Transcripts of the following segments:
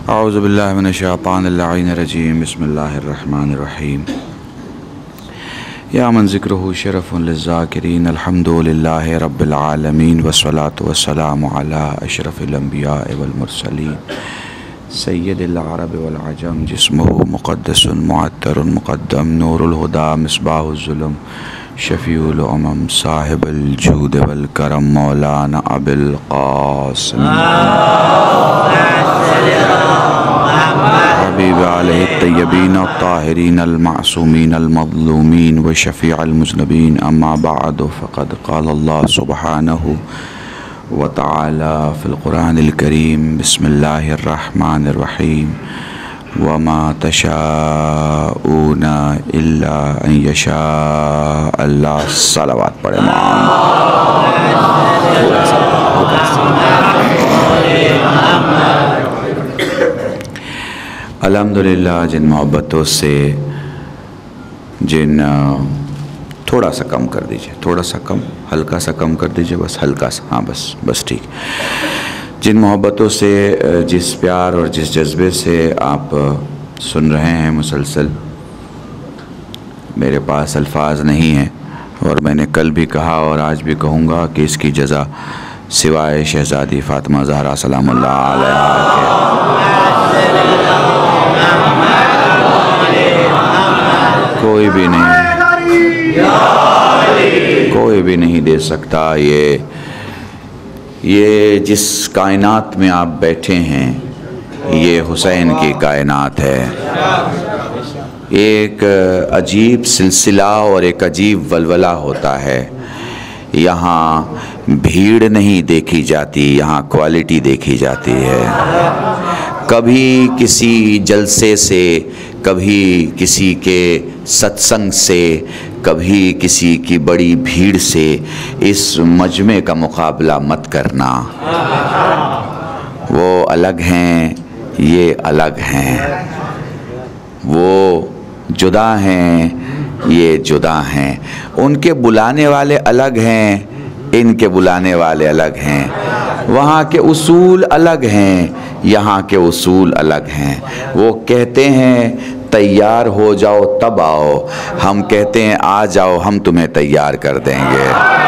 औज़ु बिल्लाहि मिनश्शैतानिर्रजीम बिस्मिल्लाहिर्रहमानिर्रहीम। या मन ज़िक्रुहु शरफ़ुन लिज़्ज़ाकिरीन अल्हम्दुलिल्लाहि रब्बिल आलमीन वस्सलातु वस्सलामु अला अशरफिल अंबिया वल मुरसलीन सय्यिदिल अरब वल अजम जिस्मुहु मुक़द्दसुन मुअत्तरुन मुक़द्दम नूरुल हुदा मिस्बाहुल ज़ुलम शफ़ीउल उमम साहिबुल जूद वल करम मौलाना अबुल क़ासिम हबीब अलैहि तय्यबीन अत्ताहिरीन अल-मासूमीन अल-मज़लूमीन व शफ़ीअल मुज़नबीन अम्मा बअद फ़क़द क़ाल अल्लाह सुब्हानहु व तआला फ़िल क़ुरानिल करीम बिस्मिल्लाहिर रहमानिर रहीम व मा तशाऊना इल्ला अन यशा अल्लाह। सलावत पढ़े अल्हम्दुलिल्लाह। जिन मोहब्बतों से थोड़ा सा कम कर दीजिए, थोड़ा सा कम, हल्का सा कम कर दीजिए, बस हल्का सा, हाँ बस ठीक। जिन मोहब्बतों से, जिस प्यार और जिस जज्बे से आप सुन रहे हैं मुसलसल, मेरे पास अल्फाज नहीं हैं और मैंने कल भी कहा और आज भी कहूँगा कि इसकी जज़ा सिवाय शहज़ादी फ़ातिमा ज़हरा सलामुल्लाह अलैहा कोई भी नहीं दे सकता। ये जिस कायनात में आप बैठे हैं ये हुसैन की कायनात है। एक अजीब सिलसिला और एक अजीब वलवला होता है। यहाँ भीड़ नहीं देखी जाती, यहाँ क्वालिटी देखी जाती है। कभी किसी जलसे से, कभी किसी के सत्संग से, कभी किसी की बड़ी भीड़ से इस मजमे का मुकाबला मत करना। वो अलग हैं, ये अलग हैं। वो जुदा हैं, ये जुदा हैं। उनके बुलाने वाले अलग हैं, इनके बुलाने वाले अलग हैं। वहाँ के उसूल अलग हैं, यहाँ के उसूल अलग हैं। वो कहते हैं तैयार हो जाओ तब आओ, हम कहते हैं आ जाओ हम तुम्हें तैयार कर देंगे।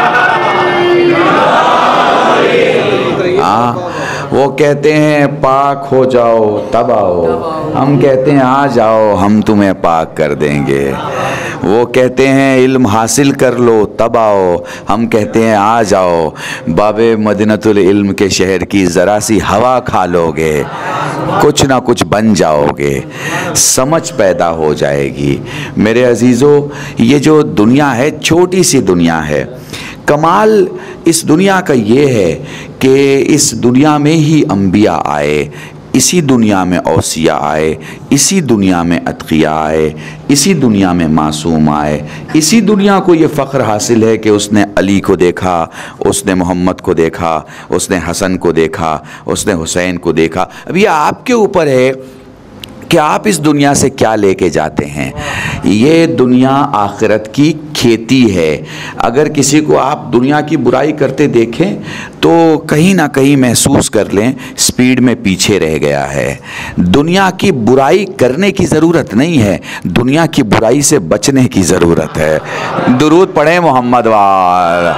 वो कहते हैं पाक हो जाओ तब आओ, हम कहते हैं आ जाओ हम तुम्हें पाक कर देंगे। वो कहते हैं इल्म हासिल कर लो तब आओ, हम कहते हैं आ जाओ बाबे मदीनतुल इल्म के शहर की ज़रा सी हवा खा लोगे, कुछ ना कुछ बन जाओगे, समझ पैदा हो जाएगी। मेरे अजीज़ों, ये जो दुनिया है छोटी सी दुनिया है। कमाल इस दुनिया का ये है कि इस दुनिया में ही अंबिया आए, इसी दुनिया में औसिया आए, इसी दुनिया में अतकिया आए, इसी दुनिया में मासूम आए। इसी दुनिया को ये फ़ख्र हासिल है कि उसने अली को देखा, उसने मोहम्मद को देखा, उसने हसन को देखा, उसने हुसैन को देखा। अब ये आपके ऊपर है कि आप इस दुनिया से क्या लेके जाते हैं। ये दुनिया आखिरत की खेती है। अगर किसी को आप दुनिया की बुराई करते देखें तो कहीं ना कहीं महसूस कर लें स्पीड में पीछे रह गया है। दुनिया की बुराई करने की ज़रूरत नहीं है, दुनिया की बुराई से बचने की ज़रूरत है। दुरूद पढ़ें मोहम्मद वाल।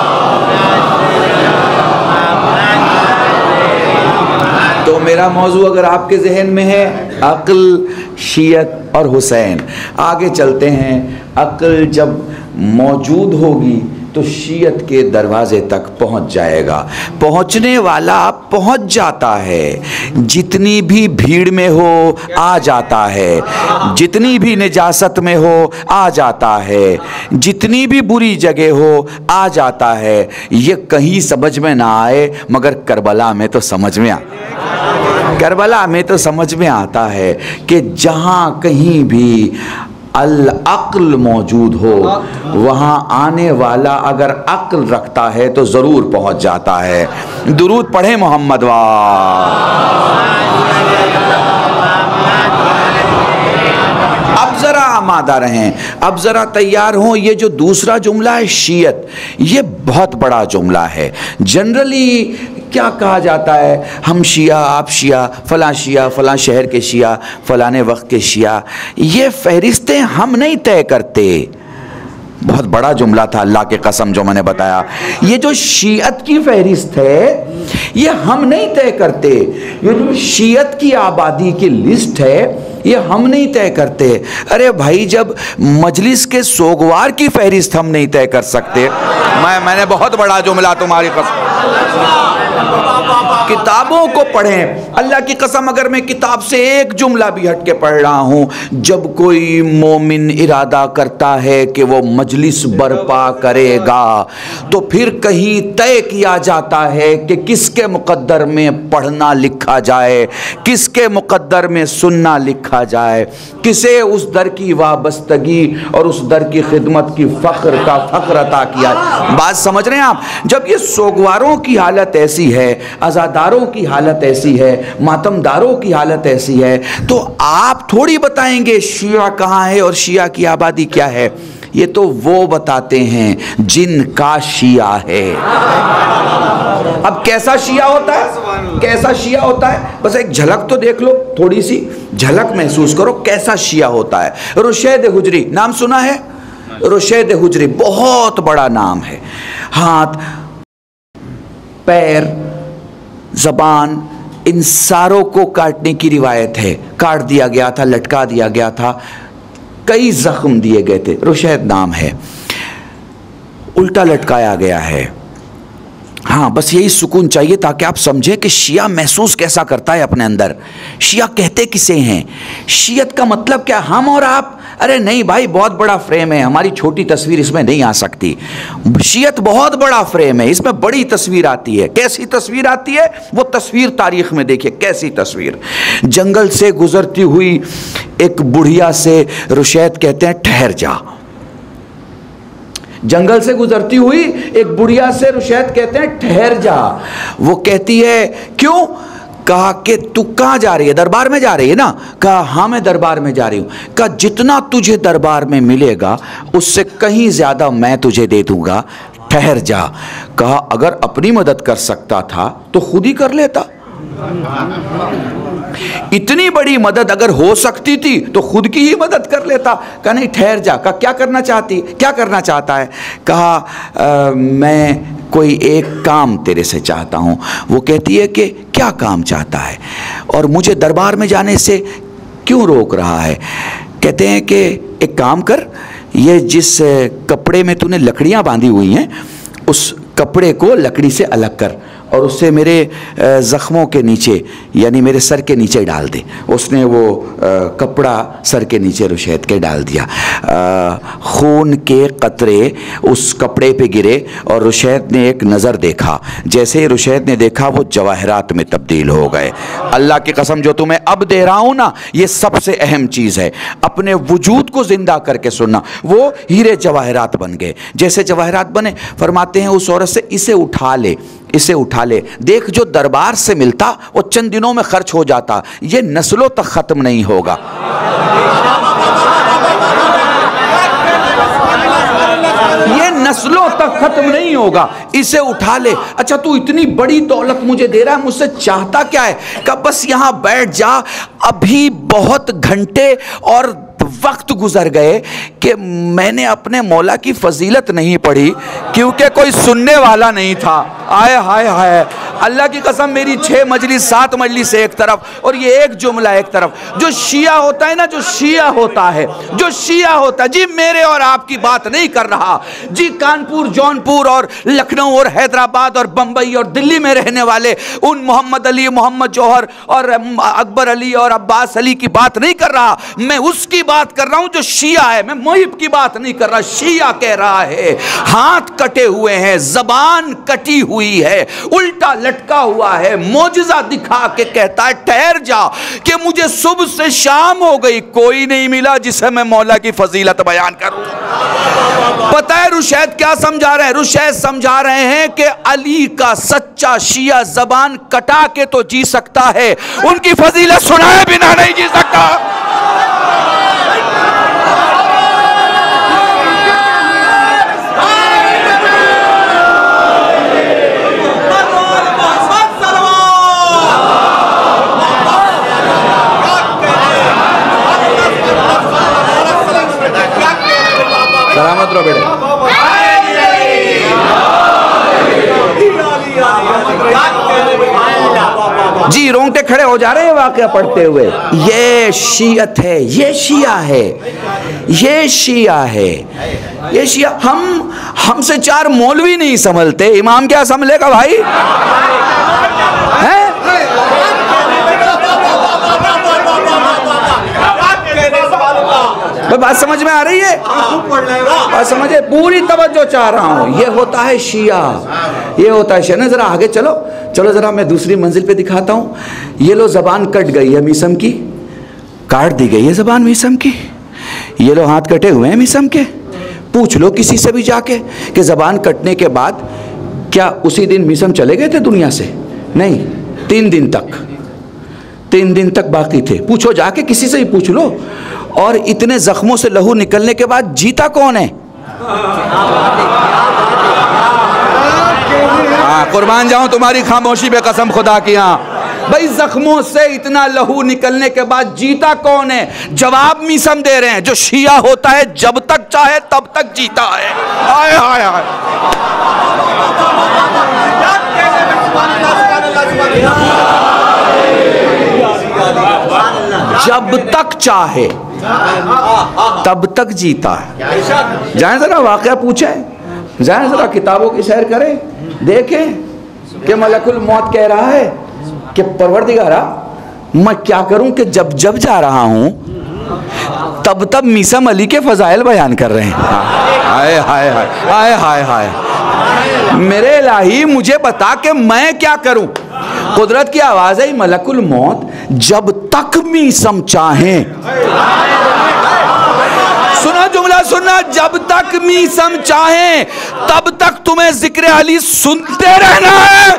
तो मेरा मौजू अगर आपके जहन में है अक्ल, शीयत और हुसैन, आगे चलते हैं। अक्ल जब मौजूद होगी तो शीयत के दरवाजे तक पहुंच जाएगा। पहुंचने वाला पहुंच जाता है, जितनी भी भीड़ में हो आ जाता है, जितनी भी निजासत में हो आ जाता है, जितनी भी बुरी जगह हो आ जाता है। ये कहीं समझ में ना आए मगर करबला में तो समझ में करबला में तो समझ में आता है कि जहाँ कहीं भी अल अक्ल मौजूद हो वहाँ आने वाला अगर अक्ल रखता है तो ज़रूर पहुँच जाता है। दुरूद पढ़े मोहम्मद अब ज़रा आमादा रहें, अब ज़रा तैयार हों। ये जो दूसरा जुमला है शीयत, ये बहुत बड़ा जुमला है। जनरली क्या कहा जाता है, हम शिया, आप शिया, फ़लाँ शहर के शिया, फ़लाने वक्त के शिया, ये फहरिस्तें हम नहीं तय करते। बहुत बड़ा जुमला था अल्लाह के कसम जो मैंने बताया। ये जो शीयत की फहरिस्त है ये हम नहीं तय करते, ये जो शीयत की आबादी की लिस्ट है ये हम नहीं तय करते। अरे भाई, जब मजलिस के सोगवार की फहरिस्त हम नहीं तय कर सकते, मैंने बहुत बड़ा जुमला तुम्हारी कसम। किताबों को पढ़ें, अल्लाह की कसम अगर मैं किताब से एक जुमला भी हट के पढ़ रहा हूँ, जब कोई मोमिन इरादा करता है कि वो मजलिस बर्पा करेगा तो फिर कहीं तय किया जाता है कि किसके मुकद्दर में पढ़ना लिखा जाए, किसके मुकद्दर में सुनना लिखा जाए, किसे उस दर की वाबस्तगी और उस दर की खिदमत की फ़ख्र का फ़ख्र अता किया। बात समझ रहे हैं आप? जब ये सोगवारों की हालत ऐसी है, आज़ादारों की हालत ऐसी है, मातमदारों की हालत ऐसी है, तो आप थोड़ी बताएंगे शिया कहाँ है और शिया की आबादी क्या है। ये तो वो बताते हैं जिनका शिया है। अब कैसा शिया होता है, कैसा शिया होता है, बस एक झलक तो देख लो, थोड़ी सी झलक महसूस करो कैसा शिया होता है। रुशैद हुजरी नाम सुना है? रुशैद हुजरी बहुत बड़ा नाम है। हाथ, पैर, ज़बान, इन सारों को काटने की रिवायत है। काट दिया गया था, लटका दिया गया था, कई जख्म दिए गए थे। रुशैद नाम है, उल्टा लटकाया गया है। हाँ, बस यही सुकून चाहिए ताकि आप समझें कि शिया महसूस कैसा करता है अपने अंदर। शिया कहते किसे हैं? शियत का मतलब क्या, हम और आप? अरे नहीं भाई, बहुत बड़ा फ्रेम है, हमारी छोटी तस्वीर इसमें नहीं आ सकती। शियत बहुत बड़ा फ्रेम है, इसमें बड़ी तस्वीर आती है। कैसी तस्वीर आती है? वो तस्वीर तारीख में देखिए कैसी तस्वीर। जंगल से गुजरती हुई एक बुढ़िया से रुशैद कहते हैं ठहर जा। जंगल से गुजरती हुई एक बुढ़िया से रुशैद कहते हैं ठहर जा। वो कहती है क्यों? कहा कि तू कहाँ जा रही है? दरबार में जा रही है ना? कहा हाँ मैं दरबार में जा रही हूँ। कहा जितना तुझे दरबार में मिलेगा उससे कहीं ज़्यादा मैं तुझे दे दूंगा, ठहर जा। कहा अगर अपनी मदद कर सकता था तो खुद ही कर लेता। इतनी बड़ी मदद अगर हो सकती थी तो खुद की ही मदद कर लेता। कहा नहीं ठहर जा। कहा क्या करना चाहती, क्या करना चाहता है? कहा मैं कोई एक काम तेरे से चाहता हूँ। वो कहती है कि क्या काम चाहता है और मुझे दरबार में जाने से क्यों रोक रहा है? कहते हैं कि एक काम कर, ये जिस कपड़े में तूने लकड़ियाँ बांधी हुई हैं उस कपड़े को लकड़ी से अलग कर और उससे मेरे ज़ख्मों के नीचे यानी मेरे सर के नीचे डाल दे। उसने वो कपड़ा सर के नीचे रुशैद के डाल दिया। खून के कतरे उस कपड़े पे गिरे और रुशैद ने एक नज़र देखा। जैसे ही रुशैद ने देखा वो जवाहरात में तब्दील हो गए। अल्लाह की कसम जो तुम्हें अब दे रहा हूँ ना, ये सबसे अहम चीज़ है। अपने वजूद को ज़िंदा करके सुनना। वो हीरे जवाहरात बन गए। जैसे जवाहरात बने, फरमाते हैं उस औरत से इसे उठा ले, इसे उठा ले। देख जो दरबार से मिलता वो चंद दिनों में खर्च हो जाता, ये नस्लों तक खत्म नहीं होगा। ये नस्लों तक खत्म नहीं होगा, इसे उठा ले। अच्छा तू इतनी बड़ी दौलत मुझे दे रहा है, मुझसे चाहता क्या है? कब बस यहाँ बैठ जा, अभी बहुत घंटे और वक्त गुजर गए कि मैंने अपने मौला की फजीलत नहीं पढ़ी क्योंकि कोई सुनने वाला नहीं था। आए हाय हाय, अल्लाह की कसम मेरी 6 मजलिस 7 मजलिस एक तरफ और ये एक जुमला एक तरफ। जो शिया होता है ना, जो शिया होता है, जो शिया होता है जी, मेरे और आपकी बात नहीं कर रहा जी, कानपुर जौनपुर और लखनऊ और हैदराबाद और बम्बई और दिल्ली में रहने वाले उन मोहम्मद अली, मोहम्मद जौहर और अकबर अली और अब्बास अली की बात नहीं कर रहा। मैं उसकी बात कर रहा हूं जो शिया है। मैं मुहिब की बात नहीं कर रहा। शिया कह रहा है हाथ कटे हुए हैं, जबान कटी हुई है, उल्टा लटका हुआ है, मोजज़ा दिखा के कहता है ठहर जा कि मुझे सुबह से शाम हो गई, कोई नहीं मिला जिसे मैं मौला की फजीलत बयान करूं। पता है रुशैद क्या समझा रहे हैं? रुशैद समझा रहे हैं कि अली का सच्चा शिया जबान कटा के तो जी सकता है, उनकी फजीलत सुनाए बिना नहीं जी सकता। जी रोंगटे खड़े हो जा रहे हैं वाकया पढ़ते हुए। ये शियत है, ये शिया है, ये शिया है, ये शिया। हमसे चार मौलवी नहीं संभलते, इमाम क्या संभलेगा भाई? है बात समझ में आ रही है? बात समझे? पूरी तवज्जो चाह रहा हूँ। ये होता है शिया, ये होता है शिया। जरा आगे चलो, चलो जरा मैं दूसरी मंजिल पे दिखाता हूँ। ये लो जबान कट गई है मीसम की, काट दी गई है जबान मीसम की। ये लो हाथ कटे हुए हैं मीसम के। पूछ लो किसी से भी जाके कि जबान कटने के बाद क्या उसी दिन मीसम चले गए थे दुनिया से? नहीं, 3 दिन तक, 3 दिन तक बाकी थे। पूछो जाके, किसी से ही पूछ लो। और इतने जख्मों से लहू निकलने के बाद जीता कौन है? हाँ, कुर्बान जाऊं तुम्हारी खामोशी पे कसम खुदा की। हाँ भाई, जख्मों से इतना लहू निकलने के बाद जीता कौन है? जवाब मीसम दे रहे हैं, जो शिया होता है जब तक चाहे तब तक जीता है। हाय हाय हाय, जब तक चाहे तब तक जीता है। जाएं जरा वाकया पूछे, जाएं जरा किताबों की सैर करें, देखें कि मलकुल मौत कह रहा है कि परवरदिगारा मैं क्या करूं कि जब जब जा रहा हूं तब तब मीसम अली के फजाइल बयान कर रहे हैं। हाय हाय हाय हाय हाय हाय, मेरे इलाही मुझे बता कि मैं क्या करूं। कुदरत की आवाज है मलकुल मौत जब तक मीसम चाहे। सुना जुमला, सुनना, जब तक मीसम चाहे तब तक तुम्हें जिक्र अली सुनते रहना है।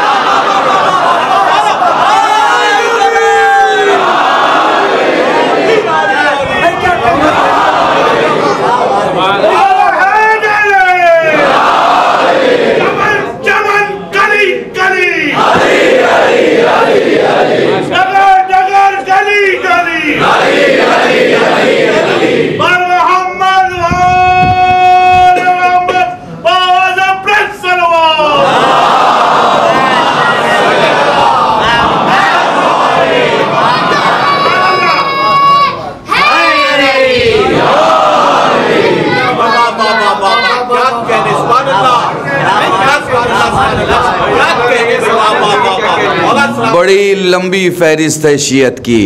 बड़ी लंबी फहरिस्त है शियत की।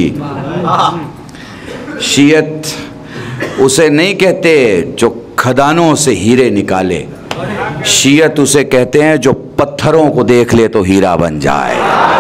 शियत उसे नहीं कहते जो खदानों से हीरे निकाले, शियत उसे कहते हैं जो पत्थरों को देख ले तो हीरा बन जाए।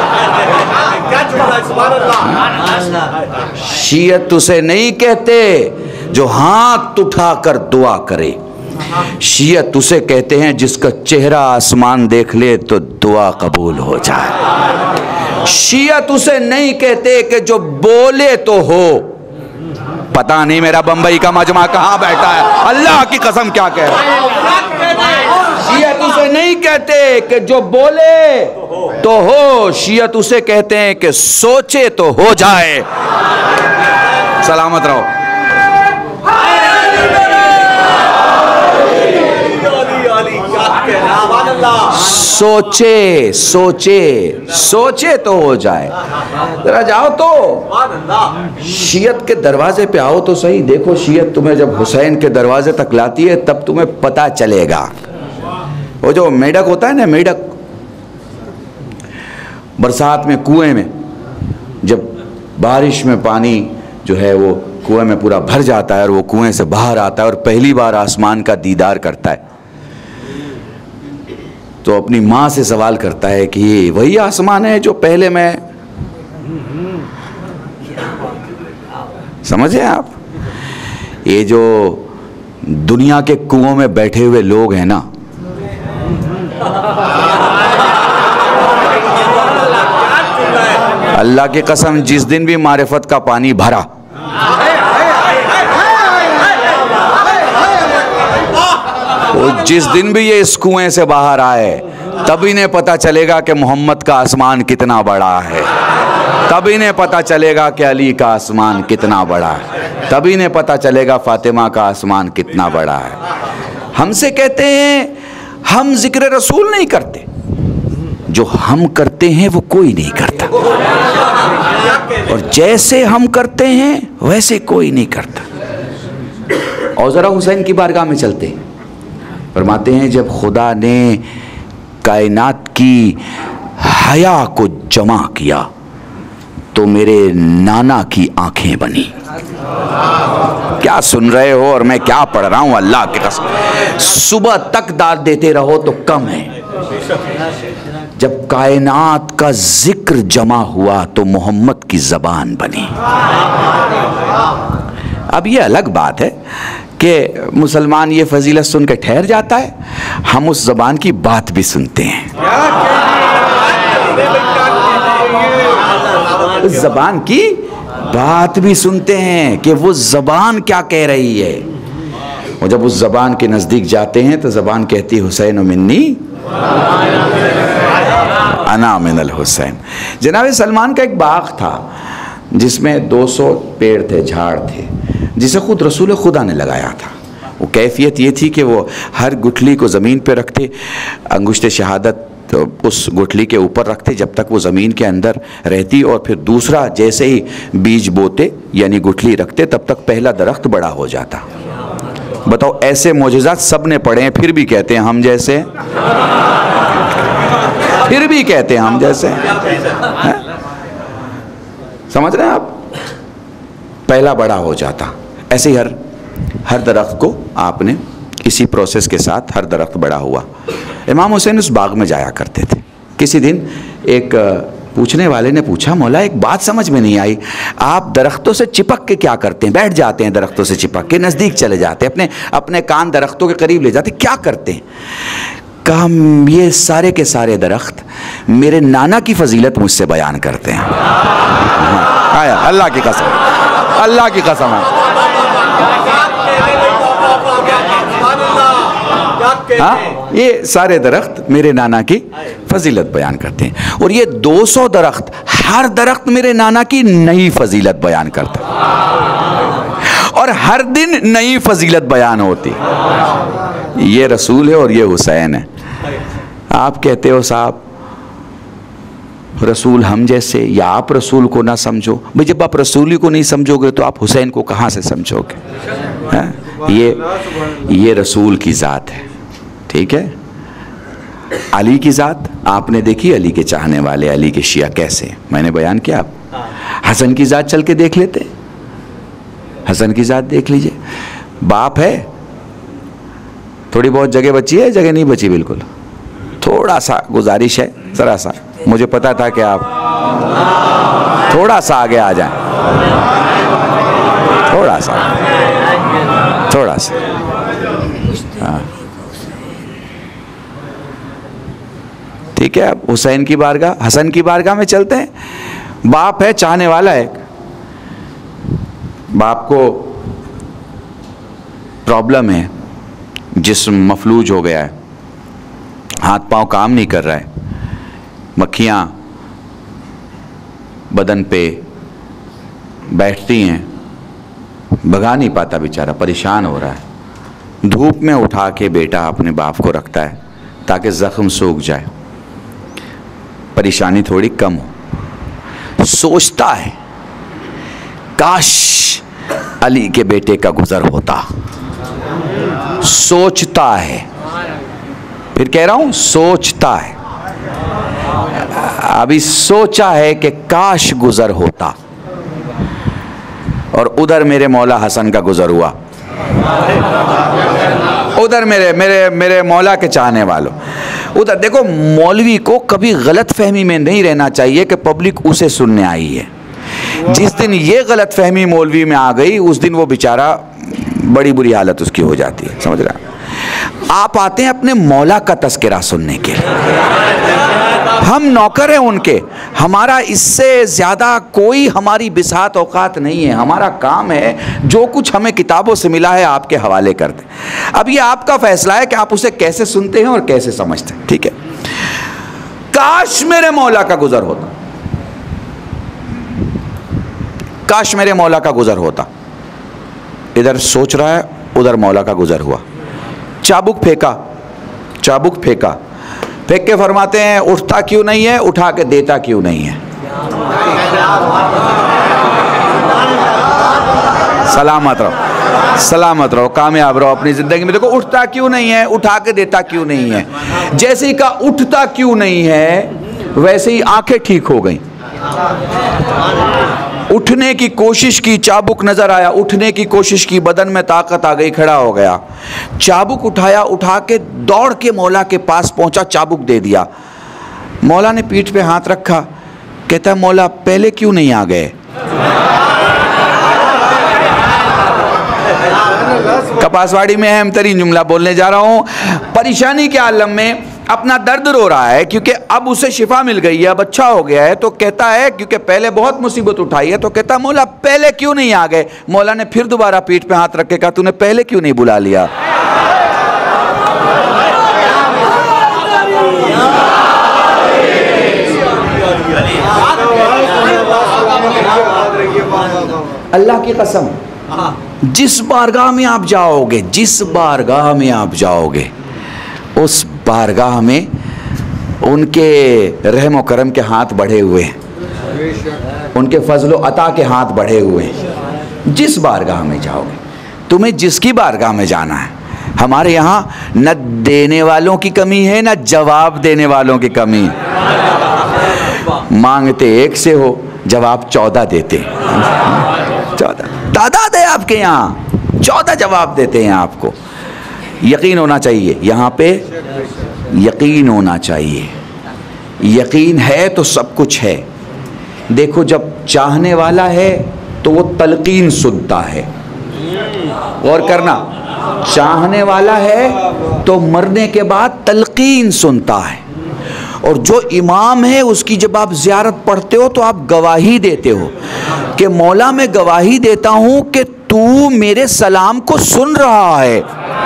शियत उसे नहीं कहते जो हाथ उठाकर दुआ करे, शियत उसे कहते हैं जिसका चेहरा आसमान देख ले तो दुआ कबूल हो जाए। शियत उसे नहीं कहते कि जो बोले तो हो। पता नहीं मेरा बंबई का मजमा कहाँ बैठा है, अल्लाह की कसम क्या कह रहा है। शियत उसे नहीं कहते कि जो बोले तो हो, शियत उसे कहते हैं कि सोचे तो हो जाए। सलामत रहो। सोचे सोचे सोचे तो हो जाए। जरा जाओ तो शियत के दरवाजे पे आओ तो सही, देखो शियत तुम्हें जब हुसैन के दरवाजे तक लाती है तब तुम्हें पता चलेगा। वो जो मेढक होता है ना, मेढक बरसात में कुएं में जब बारिश में पानी जो है वो कुएं में पूरा भर जाता है और वो कुएं से बाहर आता है और पहली बार आसमान का दीदार करता है तो अपनी माँ से सवाल करता है कि ये वही आसमान है जो पहले मैं, समझे आप? ये जो दुनिया के कुओं में बैठे हुए लोग हैं ना, अल्लाह की कसम जिस दिन भी मारिफत का पानी भरा वो जिस दिन भी ये इस कुएं से बाहर आए तब इन्हें पता चलेगा कि मोहम्मद का आसमान कितना बड़ा है, तब इन्हें पता चलेगा कि अली का आसमान कितना बड़ा है, तब इन्हें पता चलेगा फातिमा का आसमान कितना बड़ा है। हमसे कहते हैं हम जिक्र रसूल नहीं करते, जो हम करते हैं वो कोई नहीं करता, और जैसे हम करते हैं वैसे कोई नहीं करता। और ज़रा हुसैन की बारगाह में चलते हैं, फरमाते हैं जब खुदा ने कायनात की हया को जमा किया तो मेरे नाना की आंखें बनी। क्या सुन रहे हो और मैं क्या पढ़ रहा हूं, अल्लाह के कसम। सुबह तक दाद देते रहो तो कम है। जब कायनात का जिक्र जमा हुआ तो मोहम्मद की जबान बनी। अब ये अलग बात है कि मुसलमान ये फजीलत सुन के ठहर जाता है, हम उस जबान की बात भी सुनते हैं। उस जबान की बात भी सुनते हैं कि वो जबान क्या कह रही है। और जब उस जबान के नज़दीक जाते हैं तो जबान कहती है हुसैन मिन्नी अना मिनल हुसैन। जनाब सलमान का एक बाग था जिसमें 200 पेड़ थे, झाड़ थे, जिसे खुद रसूल खुदा ने लगाया था। वो कैफियत ये थी कि वो हर गुठली को ज़मीन पे रखते, अंगुश्त शहादत तो उस गुठली के ऊपर रखते जब तक वो ज़मीन के अंदर रहती, और फिर दूसरा जैसे ही बीज बोते यानी गुठली रखते तब तक पहला दरख्त बड़ा हो जाता। बताओ, ऐसे मोजज़ात सब ने पढ़े हैं, फिर भी कहते हैं हम जैसे, फिर भी कहते हैं हम जैसे हैं? समझ रहे हैं आप? पहला बड़ा हो जाता। ऐसे ही हर दरख्त को आपने इसी प्रोसेस के साथ हर दरख्त बड़ा हुआ। इमाम हुसैन उस बाग में जाया करते थे। किसी दिन एक पूछने वाले ने पूछा, मौला एक बात समझ में नहीं आई, आप दरख्तों से चिपक के क्या करते हैं? बैठ जाते हैं दरख्तों से चिपक के, नज़दीक चले जाते हैं, अपने कान दरख्तों के करीब ले जाते, क्या करते हैं? कहा, ये सारे के सारे दरख्त मेरे नाना की फजीलत मुझसे बयान करते हैं। आया, अल्लाह की कसम, अल्लाह की कसम है। हाँ, ये सारे दरख्त मेरे नाना की फजीलत बयान करते हैं। और ये 200 दरख्त, हर दरख्त मेरे नाना की नई फजीलत बयान करता है, और हर दिन नई फजीलत बयान होती। ये रसूल है और ये हुसैन है। आप कहते हो साहब रसूल हम जैसे, या आप रसूल को ना समझो। भाई जब आप रसूल ही को नहीं समझोगे तो आप हुसैन को कहाँ से समझोगे? ये रसूल की ज़ात है, ठीक है। अली की ज़ात आपने देखी, अली के चाहने वाले, अली के शिया कैसे, मैंने बयान किया। आप हसन की ज़ात चल के देख लेते, हसन की ज़ात देख लीजिए। बाप है, थोड़ी बहुत जगह बची है, जगह नहीं बची बिल्कुल। थोड़ा सा गुजारिश है, ज़रा सा, मुझे पता था कि आप थोड़ा सा आगे आ जाएं, थोड़ा सा, थोड़ा सा। हाँ ठीक है। अब हुसैन की बारगाह, हसन की बारगाह में चलते हैं। बाप है, चाहने वाला है, बाप को प्रॉब्लम है, जिस्म मफलूज हो गया है, हाथ पांव काम नहीं कर रहा है, मक्खियाँ बदन पे बैठती हैं, भगा नहीं पाता बेचारा, परेशान हो रहा है। धूप में उठा के बेटा अपने बाप को रखता है ताकि ज़ख्म सूख जाए, परेशानी थोड़ी कम हो। सोचता है काश अली के बेटे का गुजर होता, सोचता है, फिर कह रहा हूं सोचता है। अभी सोचा है कि काश गुजर होता, और उधर मेरे मौला हसन का गुजर हुआ, उधर मेरे मौला के चाहने वालों। उधर देखो, मौलवी को कभी गलत फहमी में नहीं रहना चाहिए कि पब्लिक उसे सुनने आई है। जिस दिन ये गलत फहमी मौलवी में आ गई, उस दिन वो बेचारा बड़ी बुरी हालत उसकी हो जाती है, समझ रहा है। आप आते हैं अपने मौला का तस्करा सुनने के लिए, हम नौकर हैं उनके, हमारा इससे ज़्यादा कोई हमारी बिसात औकात नहीं है। हमारा काम है जो कुछ हमें किताबों से मिला है आपके हवाले कर दें। अब ये आपका फैसला है कि आप उसे कैसे सुनते हैं और कैसे समझते हैं, ठीक है। काश मेरे मौला का गुजर होता, काश मेरे मौला का गुजर होता। इधर सोच रहा है, उधर मौला का गुजर हुआ। चाबुक फेंका, चाबुक फेंका, फेंक के फरमाते हैं उठता क्यों नहीं है, उठा के देता क्यों नहीं है। सलामत रहो, सलामत रहो, कामयाब रहो अपनी ज़िंदगी में। देखो उठता क्यों नहीं है, उठा के देता क्यों नहीं है। जैसे ही का उठता क्यों नहीं है वैसे ही आंखें ठीक हो गई। उठने की कोशिश की, चाबुक नजर आया, उठने की कोशिश की, बदन में ताकत आ गई, खड़ा हो गया। चाबुक उठाया, उठा के दौड़ के मौला के पास पहुंचा, चाबुक दे दिया। मौला ने पीठ पे हाथ रखा, कहता है मौला पहले क्यों नहीं आ गए। कपासवाड़ी में अहम तरीन जुमला बोलने जा रहा हूँ। परेशानी के आलम में अपना दर्द रो रहा है क्योंकि अब उसे शिफा मिल गई है, अब अच्छा हो गया है, तो कहता है क्योंकि पहले बहुत मुसीबत उठाई है, तो कहता है मौला पहले क्यों नहीं आ गए। मौला ने फिर दोबारा पीठ पे हाथ रख के कहा तूने पहले क्यों नहीं बुला लिया। अल्लाह की कसम, जिस बारगाह में आप जाओगे, जिस बारगाह में आप जाओगे, उस बारगाह में उनके रहम करम के हाथ बढ़े हुए हैं, उनके फजलो अता के हाथ बढ़े हुए हैं। जिस बारगाह में जाओगे, तुम्हें जिसकी बारगाह में जाना है। हमारे यहाँ न देने वालों की कमी है, न जवाब देने वालों की कमी। मांगते एक से हो, जवाब 14 देते। 14 तादाद है आपके यहाँ, 14 जवाब देते हैं आपको। यकीन होना चाहिए, यहाँ पे यकीन होना चाहिए। यकीन है तो सब कुछ है। देखो जब चाहने वाला है तो वो तलकीन सुनता है। गौर करना, चाहने वाला है तो मरने के बाद तलकीन सुनता है। और जो इमाम है उसकी जब आप ज़ियारत पढ़ते हो तो आप गवाही देते हो कि मौला मैं गवाही देता हूँ कि तू मेरे सलाम को सुन रहा है,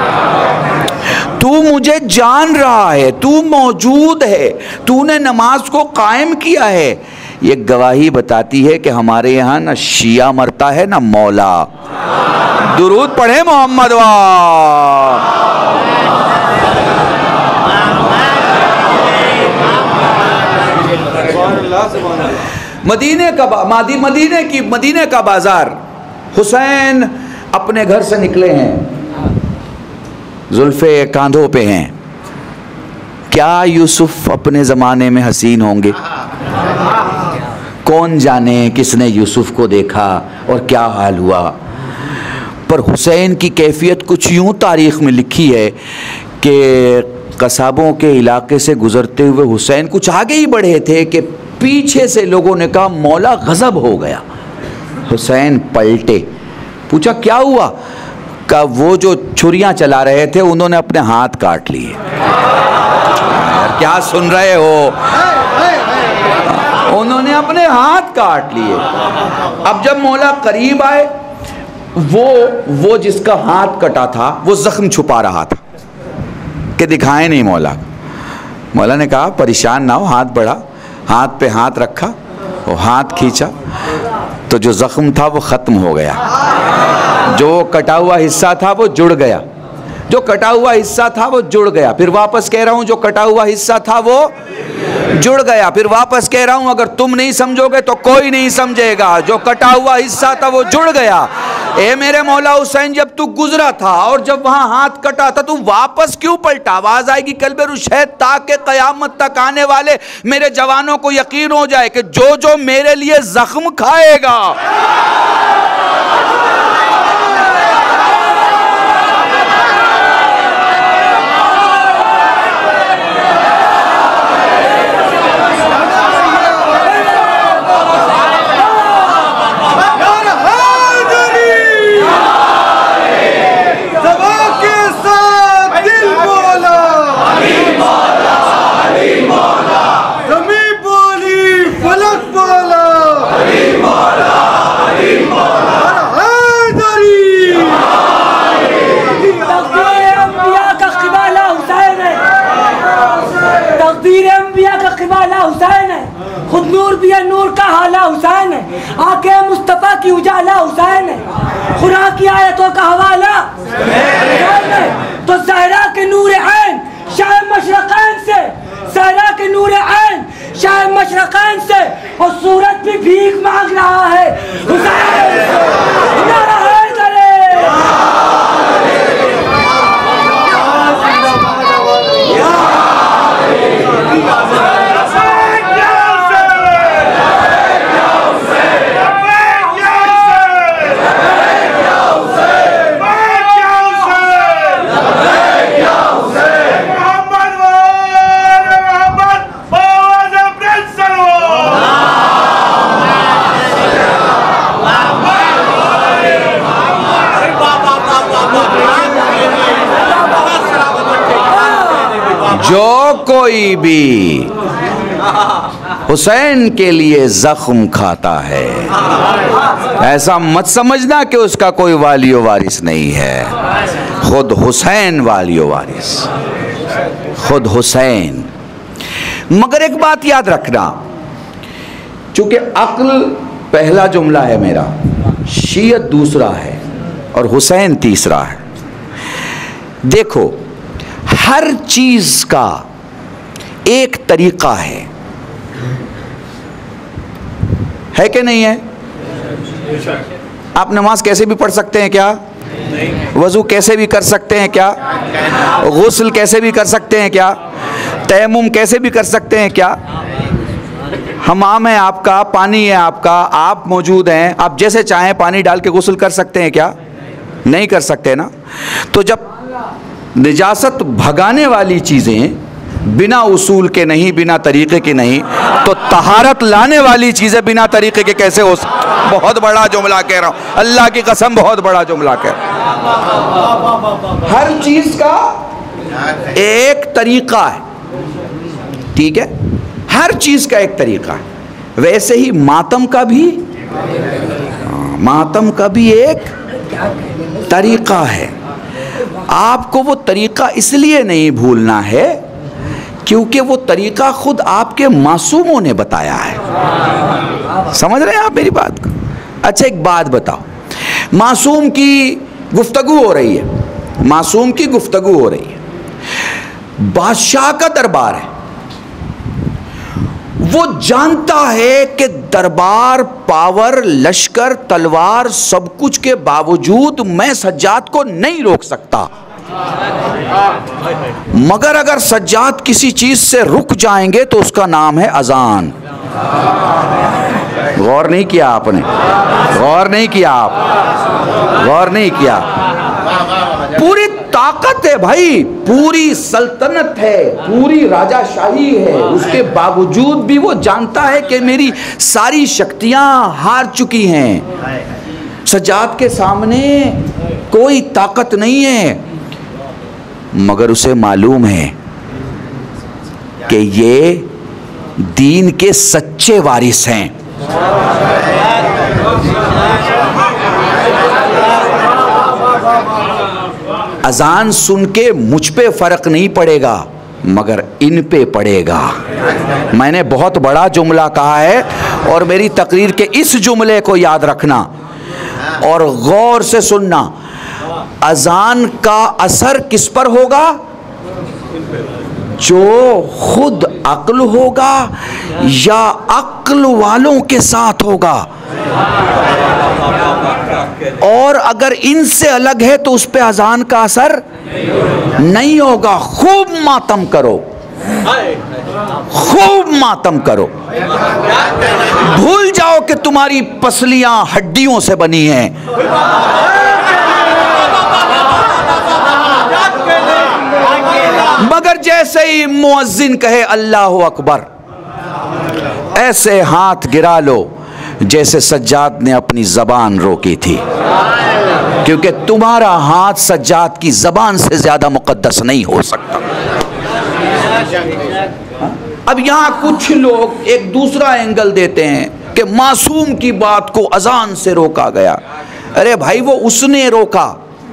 तू मुझे जान रहा है, तू मौजूद है, तूने नमाज को कायम किया है। ये गवाही बताती है कि हमारे यहाँ ना शिया मरता है ना मौला। दुरूद पढ़े मोहम्मद वाह। मदीने का बाजार, हुसैन अपने घर से निकले हैं, जुल्फे कांधों पे हैं। क्या यूसुफ अपने ज़माने में हसीन होंगे? कौन जाने किसने यूसुफ को देखा और क्या हाल हुआ। पर हुसैन की कैफियत कुछ यूँ तारीख़ में लिखी है कि कसाबों के इलाके से गुज़रते हुए हुसैन कुछ आगे ही बढ़े थे कि पीछे से लोगों ने कहा मौला गज़ब हो गया। हुसैन पलटे, पूछा क्या हुआ? का वो जो छुरियां चला रहे थे उन्होंने अपने हाथ काट लिए। क्या सुन रहे हो? उन्होंने अपने हाथ काट लिए। अब जब मौला करीब आए, वो जिसका हाथ कटा था वो जख्म छुपा रहा था कि दिखाए नहीं मौला। मौला ने कहा परेशान ना हो, हाथ बढ़ा, हाथ पे हाथ रखा और हाथ खींचा तो जो जख्म था वो ख़त्म हो गया। जो कटा हुआ हिस्सा था वो जुड़ गया, जो कटा हुआ हिस्सा था वो जुड़ गया। फिर वापस कह रहा हूँ, जो कटा हुआ हिस्सा था वो जुड़ गया। फिर वापस कह रहा हूँ, अगर तुम नहीं समझोगे तो कोई नहीं समझेगा। जो कटा हुआ हिस्सा था वो जुड़ गया। ए मेरे मौला हुसैन, जब तू गुजरा था और जब वहाँ हाथ कटा था तू वापस क्यों पलटा? आवाज़ आएगी कल्बे रुशैद, ताकि क़यामत तक आने वाले मेरे जवानों को यकीन हो जाए कि जो जो मेरे लिए जख्म खाएगा खुद नूर भी है, नूर का हाला हुसैन है। आंखें मुस्तफ़ा की उजाला हुसैन है। खुदा की आयतों का हवाला हुसैन है। तो ज़हरा के नूर ऐन शाह मशरक़ैन से जो कोई भी हुसैन के लिए जख्म खाता है, ऐसा मत समझना कि उसका कोई वालियो वारिस नहीं है। खुद हुसैन वालियो वारिस, खुद हुसैन। मगर एक बात याद रखना, चूंकि अक्ल पहला जुमला है मेरा, शीयत दूसरा है और हुसैन तीसरा है। देखो, हर चीज का एक तरीका है कि नहीं है? आप नमाज कैसे भी पढ़ सकते हैं क्या? वज़ू कैसे भी कर सकते हैं क्या? गुस्ल कैसे भी कर सकते हैं क्या? तयम्मुम कैसे भी कर सकते हैं क्या? हमाम है आपका, पानी है आपका, आप मौजूद हैं, आप जैसे चाहें पानी डाल के गुस्ल कर सकते हैं क्या? नहीं कर सकते ना। तो जब निजासत भगाने वाली चीज़ें बिना उसूल के नहीं, बिना तरीके की नहीं, तो तहारत लाने वाली चीज़ें बिना तरीके के कैसे हो? बहुत बड़ा जुमला कह रहा हूँ, अल्लाह की कसम, बहुत बड़ा जुमला कह रहा हूँ। हर चीज़ का एक तरीका है, ठीक है? हर चीज़ का एक तरीका है। वैसे ही मातम का भी, मातम का भी एक तरीका है। आपको वो तरीका इसलिए नहीं भूलना है क्योंकि वो तरीका खुद आपके मासूमों ने बताया है। समझ रहे हैं आप मेरी बात को? अच्छा, एक बात बताओ, मासूम की गुफ्तगू हो रही है, मासूम की गुफ्तगू हो रही है, बादशाह का दरबार है, वो जानता है कि दरबार, पावर, लश्कर, तलवार, सब कुछ के बावजूद मैं सज्जाद को नहीं रोक सकता। मगर अगर सज्जाद किसी चीज से रुक जाएंगे तो उसका नाम है अजान। गौर नहीं किया आपने? गौर नहीं किया आप? गौर नहीं किया? पूरी ताकत है भाई, पूरी सल्तनत है, पूरी राजाशाही है, उसके बावजूद भी वो जानता है कि मेरी सारी शक्तियां हार चुकी हैं, सज्जाद के सामने कोई ताकत नहीं है। मगर उसे मालूम है कि ये दीन के सच्चे वारिस हैं। अजान सुन के मुझ पे फर्क नहीं पड़ेगा मगर इन पे पड़ेगा। मैंने बहुत बड़ा जुमला कहा है और मेरी तकरीर के इस जुमले को याद रखना और गौर से सुनना। अजान का असर किस पर होगा? जो खुद अक्ल होगा या अक्ल वालों के साथ होगा। और अगर इनसे अलग है तो उस पे अजान का असर नहीं होगा। खूब मातम करो, खूब मातम करो, भूल जाओ कि तुम्हारी पसलियां हड्डियों से बनी हैं। मगर जैसे ही मुअज्जिन कहे अल्लाहु अकबर, ऐसे हाथ गिरा लो जैसे सज्जाद ने अपनी जबान रोकी थी, क्योंकि तुम्हारा हाथ सज्जाद की जबान से ज्यादा मुकद्दस नहीं हो सकता। अब यहां कुछ लोग एक दूसरा एंगल देते हैं कि मासूम की बात को अजान से रोका गया। अरे भाई, वो उसने रोका।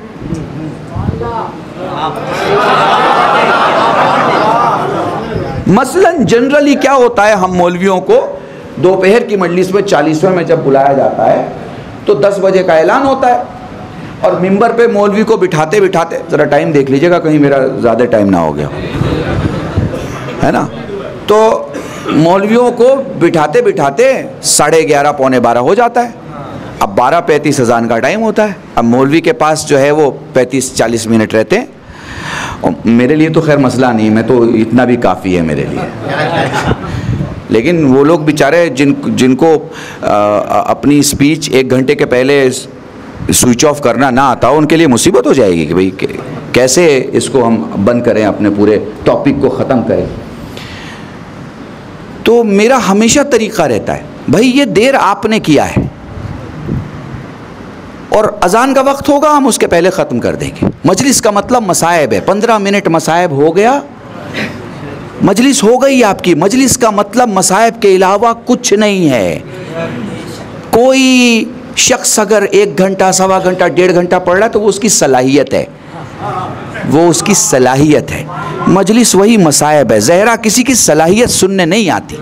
मसलन जनरली क्या होता है, हम मौलवियों को दोपहर की मजलिस में 40वें में जब बुलाया जाता है तो 10 बजे का ऐलान होता है और मिंबर पे मौलवी को बिठाते बिठाते, ज़रा टाइम देख लीजिएगा कहीं मेरा ज़्यादा टाइम ना हो गया, है ना, तो मौलवियों को बिठाते बिठाते 11:30 पौने 12 हो जाता है। अब 12:35 अजान का टाइम होता है। अब मौलवी के पास जो है वो 35-40 मिनट रहते हैं। और मेरे लिए तो खैर मसला नहीं, मैं तो इतना भी काफ़ी है मेरे लिए। लेकिन वो लोग बेचारे जिनको अपनी स्पीच 1 घंटे के पहले स्विच ऑफ करना ना आता हो, उनके लिए मुसीबत हो जाएगी कि भाई कैसे इसको हम बंद करें, अपने पूरे टॉपिक को ख़त्म करें। तो मेरा हमेशा तरीक़ा रहता है, भाई ये देर आपने किया है और अजान का वक्त होगा, हम उसके पहले ख़त्म कर देंगे। मजलिस का मतलब मसायब है, 15 मिनट मसायब हो गया मजलिस हो गई आपकी। मजलिस का मतलब मसाइब के अलावा कुछ नहीं है। कोई शख्स अगर 1 घंटा, सवा घंटा, 1.5 घंटा पढ़ रहा है तो वो उसकी सलाहियत है, वो उसकी सलाहियत है। मजलिस वही मसाइब है। ज़हरा किसी की सलाहियत सुनने नहीं आती।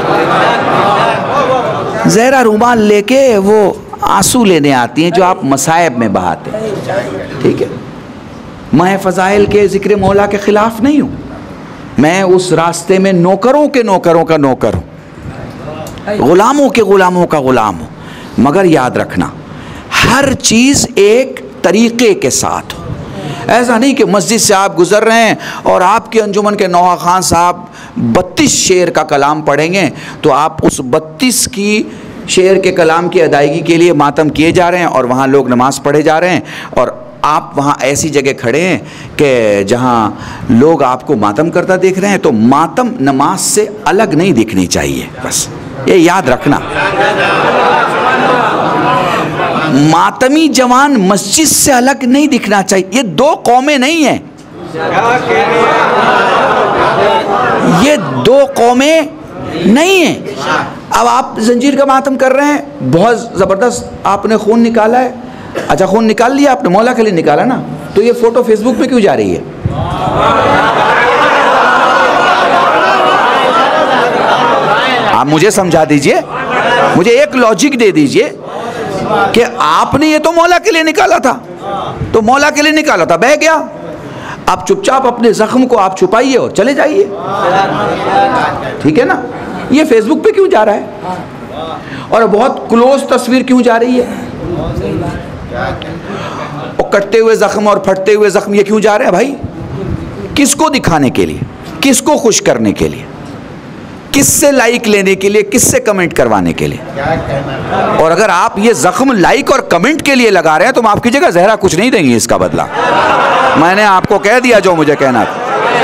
ज़हरा रुमाल लेके वो आंसू लेने आती हैं जो आप मसाइब में बहाते हैं। ठीक है, मैं फ़ज़ाइल के ज़िक्र मौला के ख़िलाफ़ नहीं हूँ। मैं उस रास्ते में नौकरों के नौकरों का नौकर हूँ, ग़ुलामों के ग़ुलामों का ग़ुलाम हूँ। मगर याद रखना, हर चीज़ एक तरीक़े के साथ हो। ऐसा नहीं कि मस्जिद से आप गुज़र रहे हैं और आपके अंजुमन के नौहा खान साहब 32 शेर का कलाम पढ़ेंगे तो आप उस 32 की शेर के कलाम की अदायगी के लिए मातम किए जा रहे हैं और वहाँ लोग नमाज़ पढ़े जा रहे हैं, और आप वहाँ ऐसी जगह खड़े हैं कि जहाँ लोग आपको मातम करता देख रहे हैं। तो मातम नमाज से अलग नहीं दिखनी चाहिए, बस ये याद रखना। मातमी जवान मस्जिद से अलग नहीं दिखना चाहिए। ये 2 कौमें नहीं हैं, ये 2 कौमें नहीं हैं। अब आप जंजीर का मातम कर रहे हैं, बहुत ज़बरदस्त आपने खून निकाला है। अच्छा, खून निकाल लिया आपने, मौला के लिए निकाला ना, तो ये फ़ोटो फेसबुक पे क्यों जा रही है? आप मुझे समझा दीजिए, मुझे एक लॉजिक दे दीजिए कि आपने ये तो मौला के लिए निकाला था, तो मौला के लिए निकाला था, बह गया। आप चुपचाप अपने जख्म को आप छुपाइए और चले जाइए, ठीक है ना। ये फेसबुक पे क्यों जा रहा है और बहुत क्लोज तस्वीर क्यों जा रही है? और कटते हुए जख्म और फटते हुए जख्म ये क्यों जा रहे हैं भाई? किसको दिखाने के लिए, किसको खुश करने के लिए, किससे लाइक लेने के लिए, किससे कमेंट करवाने के लिए? और अगर आप ये जख्म लाइक और कमेंट के लिए लगा रहे हैं तो माफ कीजिएगा, ज़हरा कुछ नहीं देंगी इसका बदला। मैंने आपको कह दिया जो मुझे कहना था,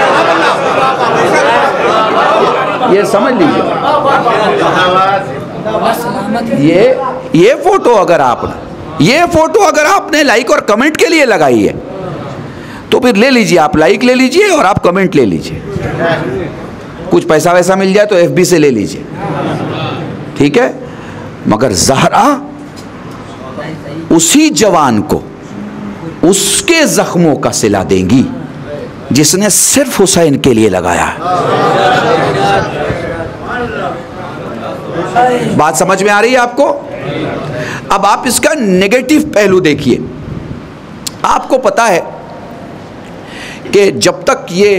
ये समझ लीजिए। ये फोटो अगर आपने लाइक और कमेंट के लिए लगाई है तो फिर ले लीजिए, आप लाइक ले लीजिए और आप कमेंट ले लीजिए। कुछ पैसा वैसा मिल जाए तो FB से ले लीजिए, ठीक है। मगर ज़हरा उसी जवान को उसके जख्मों का सिला देंगी जिसने सिर्फ हुसैन के लिए लगाया है। बात समझ में आ रही है आपको? अब आप इसका नेगेटिव पहलू देखिए। आपको पता है कि जब तक ये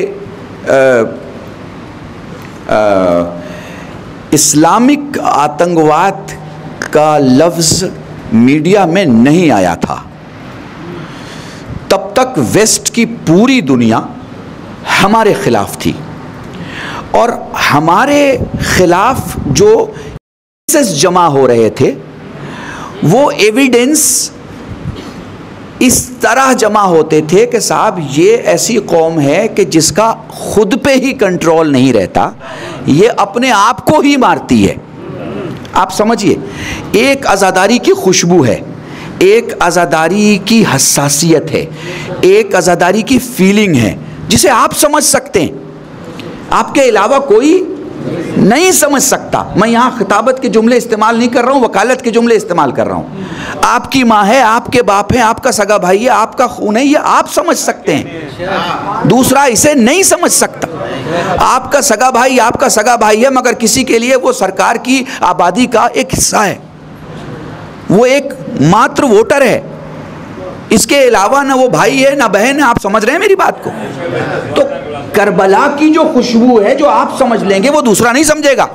इस्लामिक आतंकवाद का लफ्ज़ मीडिया में नहीं आया था, तब तक वेस्ट की पूरी दुनिया हमारे ख़िलाफ़ थी और हमारे ख़िलाफ़ जो केसेस जमा हो रहे थे वो एविडेंस इस तरह जमा होते थे कि साहब ये ऐसी कौम है कि जिसका खुद पे ही कंट्रोल नहीं रहता, ये अपने आप को ही मारती है। आप समझिए, एक आज़ादारी की खुशबू है, एक आज़ादारी की हसासियत है, एक आज़ादारी की फीलिंग है जिसे आप समझ सकते हैं, आपके अलावा कोई नहीं समझ सकता। मैं यहाँ खिताबत के जुमले इस्तेमाल नहीं कर रहा हूँ, वकालत के जुमले इस्तेमाल कर रहा हूँ। आपकी माँ है, आपके बाप है, आपका सगा भाई है, आपका खून है, ये आप समझ सकते हैं, दूसरा इसे नहीं समझ सकता। आपका सगा भाई है मगर किसी के लिए वो सरकार की आबादी का एक हिस्सा है, वो एक मात्र वोटर है, इसके अलावा ना वो भाई है ना बहन है। आप समझ रहे हैं मेरी बात को? तो करबला की जो खुशबू है जो आप समझ लेंगे वो दूसरा नहीं समझेगा।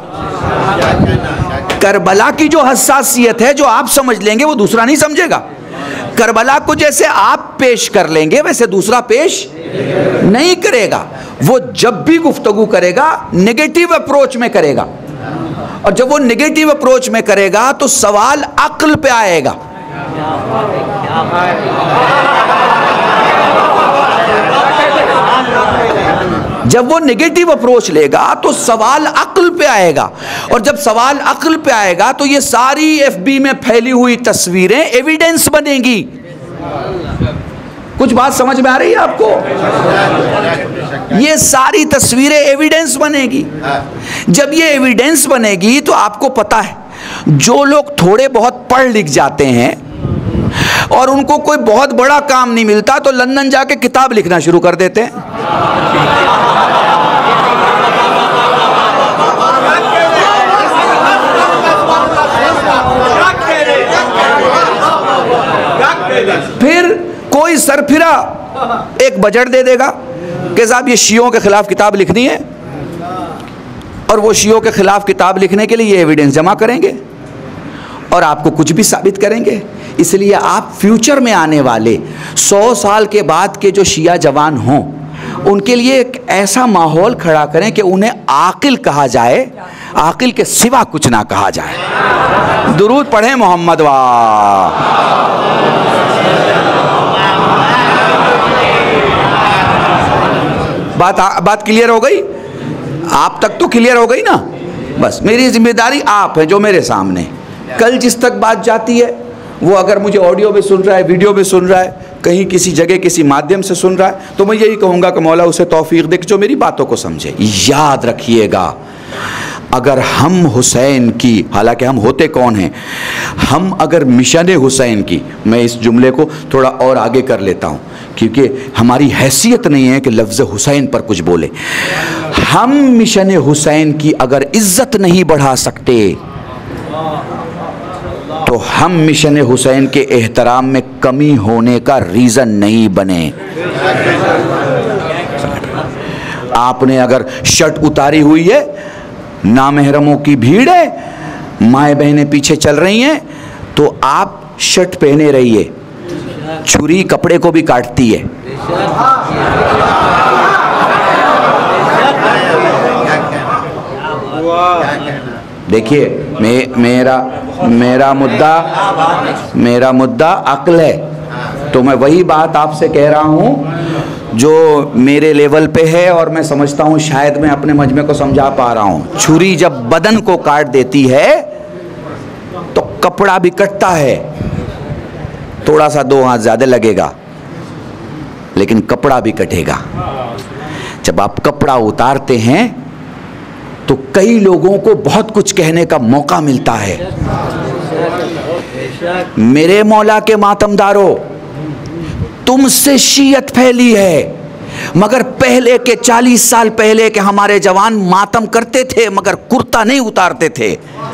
करबला की जो हसासियत है जो आप समझ लेंगे वो दूसरा नहीं समझेगा। करबला को जैसे आप पेश कर लेंगे वैसे दूसरा पेश नहीं करेगा। वो जब भी गुफ्तगू करेगा नेगेटिव अप्रोच में करेगा, और जब वो नेगेटिव अप्रोच में करेगा तो सवाल अक्ल पे आएगा। जब वो नेगेटिव अप्रोच लेगा तो सवाल अक्ल पे आएगा, और जब सवाल अक्ल पे आएगा तो ये सारी FB में फैली हुई तस्वीरें एविडेंस बनेंगी। कुछ बात समझ में आ रही है आपको? ये सारी तस्वीरें एविडेंस बनेगी। जब ये एविडेंस बनेगी तो आपको पता है जो लोग थोड़े बहुत पढ़ लिख जाते हैं और उनको कोई बहुत बड़ा काम नहीं मिलता तो लंदन जाके किताब लिखना शुरू कर देते हैं। फिर कोई सरफिरा एक बजट दे देगा कि साहब ये शियों के खिलाफ किताब लिखनी है, और वो शियों के खिलाफ किताब लिखने के लिए ये एविडेंस जमा करेंगे और आपको कुछ भी साबित करेंगे। इसलिए आप फ्यूचर में आने वाले 100 साल के बाद के जो शिया जवान हों उनके लिए एक ऐसा माहौल खड़ा करें कि उन्हें आकिल कहा जाए, आकिल के सिवा कुछ ना कहा जाए। दुरूद पढ़ें मोहम्मद वाह। बात क्लियर हो गई? आप तक तो क्लियर हो गई ना? बस मेरी जिम्मेदारी आप है जो मेरे सामने। कल जिस तक बात जाती है वो अगर मुझे ऑडियो में सुन रहा है, वीडियो में सुन रहा है, कहीं किसी जगह किसी माध्यम से सुन रहा है, तो मैं यही कहूँगा कि मौला उसे तौफीक दे जो मेरी बातों को समझे। याद रखिएगा, अगर हम हुसैन की, हालांकि हम होते कौन हैं, हम अगर मिशन हुसैन की, मैं इस जुमले को थोड़ा और आगे कर लेता हूँ क्योंकि हमारी हैसियत नहीं है कि लफ्ज़ हुसैन पर कुछ बोले। हम मिशन हुसैन की अगर इज्जत नहीं बढ़ा सकते तो हम मिशन हुसैन के एहतराम में कमी होने का रीज़न नहीं बने। आपने अगर शर्ट उतारी हुई है, नामहरमों की भीड़ है, माए बहनें पीछे चल रही हैं, तो आप शर्ट पहने रहिए, छुरी कपड़े को भी काटती है। देखिए मेरा मुद्दा अक्ल है, तो मैं वही बात आपसे कह रहा हूँ जो मेरे लेवल पे है और मैं समझता हूँ शायद मैं अपने मजमे को समझा पा रहा हूँ। छुरी जब बदन को काट देती है तो कपड़ा भी कटता है, थोड़ा सा 2 हाथ ज़्यादा लगेगा लेकिन कपड़ा भी कटेगा। जब आप कपड़ा उतारते हैं तो कई लोगों को बहुत कुछ कहने का मौका मिलता है। मेरे मौला के मातमदारों, तुमसे शियत फैली है, मगर पहले के 40 साल पहले के हमारे जवान मातम करते थे मगर कुर्ता नहीं उतारते थे।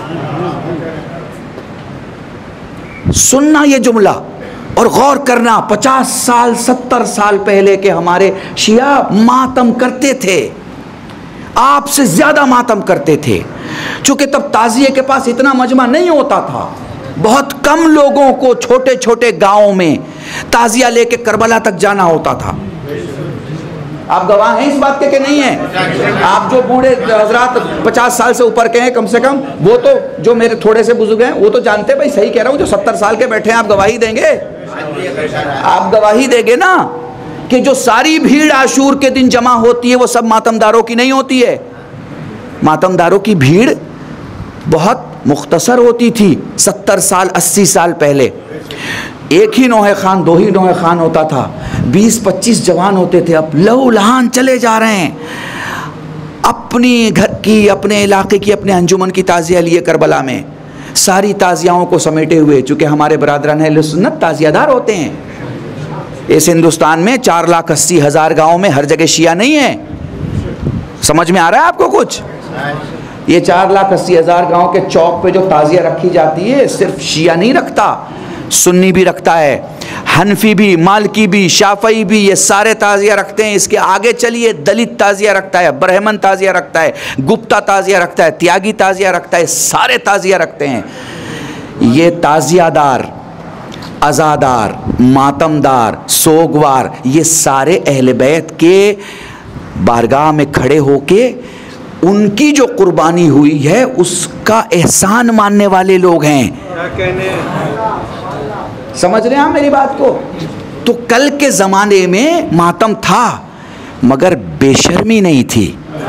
सुनना ये जुमला और गौर करना, 50 साल 70 साल पहले के हमारे शिया मातम करते थे, आपसे ज्यादा मातम करते थे। चूंकि तब ताजिए के पास इतना मजमा नहीं होता था, बहुत कम लोगों को छोटे छोटे गांवों में ताजिया लेके करबला तक जाना होता था। आप गवाह हैं इस बात के कि नहीं है? आप जो बूढ़े हजरात 50 साल से ऊपर के हैं कम से कम, वो तो जो मेरे थोड़े से बुजुर्ग हैं वो तो जानते हैं, भाई सही कह रहा हूँ। जो 70 साल के बैठे हैं आप गवाही देंगे, आप गवाही देंगे ना कि जो सारी भीड़ आशूर के दिन जमा होती है वो सब मातमदारों की नहीं होती है। मातमदारों की भीड़ बहुत मुख्तसर होती थी 70 साल 80 साल पहले। एक ही नौहे खान, 2 ही नौहे खान होता था, 20-25 जवान होते थे। अब लहू लहान चले जा रहे हैं, अपनी घर की, अपने इलाके की, अपने अंजुमन की ताज़िया लिए करबला में, सारी ताज़ियाओं को समेटे हुए। चूँकि हमारे बरादरान अहले सुन्नत ताज़ियादार होते हैं। इस हिंदुस्तान में 4,80,000 गाँव में हर जगह शिया नहीं है। समझ में आ रहा है आपको कुछ? ये 4,80,000 गाँव के चौक पे जो ताज़िया रखी जाती है सिर्फ शिया नहीं रखता, सुन्नी भी रखता है, हनफी भी, मालकी भी, शाफई भी, ये सारे ताज़िया रखते हैं। इसके आगे चलिए, दलित ताज़िया रखता है, ब्राह्मण ताज़िया रखता है, गुप्ता ताज़िया रखता है, त्यागी ताज़िया रखता है, सारे ताज़िया रखते हैं। ये ताज़ियादार, अज़ादार, मातमदार, सोगवार, ये सारे अहले बैत के बारगाह में खड़े होके उनकी जो कुर्बानी हुई है उसका एहसान मानने वाले लोग हैं। समझ रहे हैं आप मेरी बात को? तो कल के ज़माने में मातम था मगर बेशर्मी नहीं थी।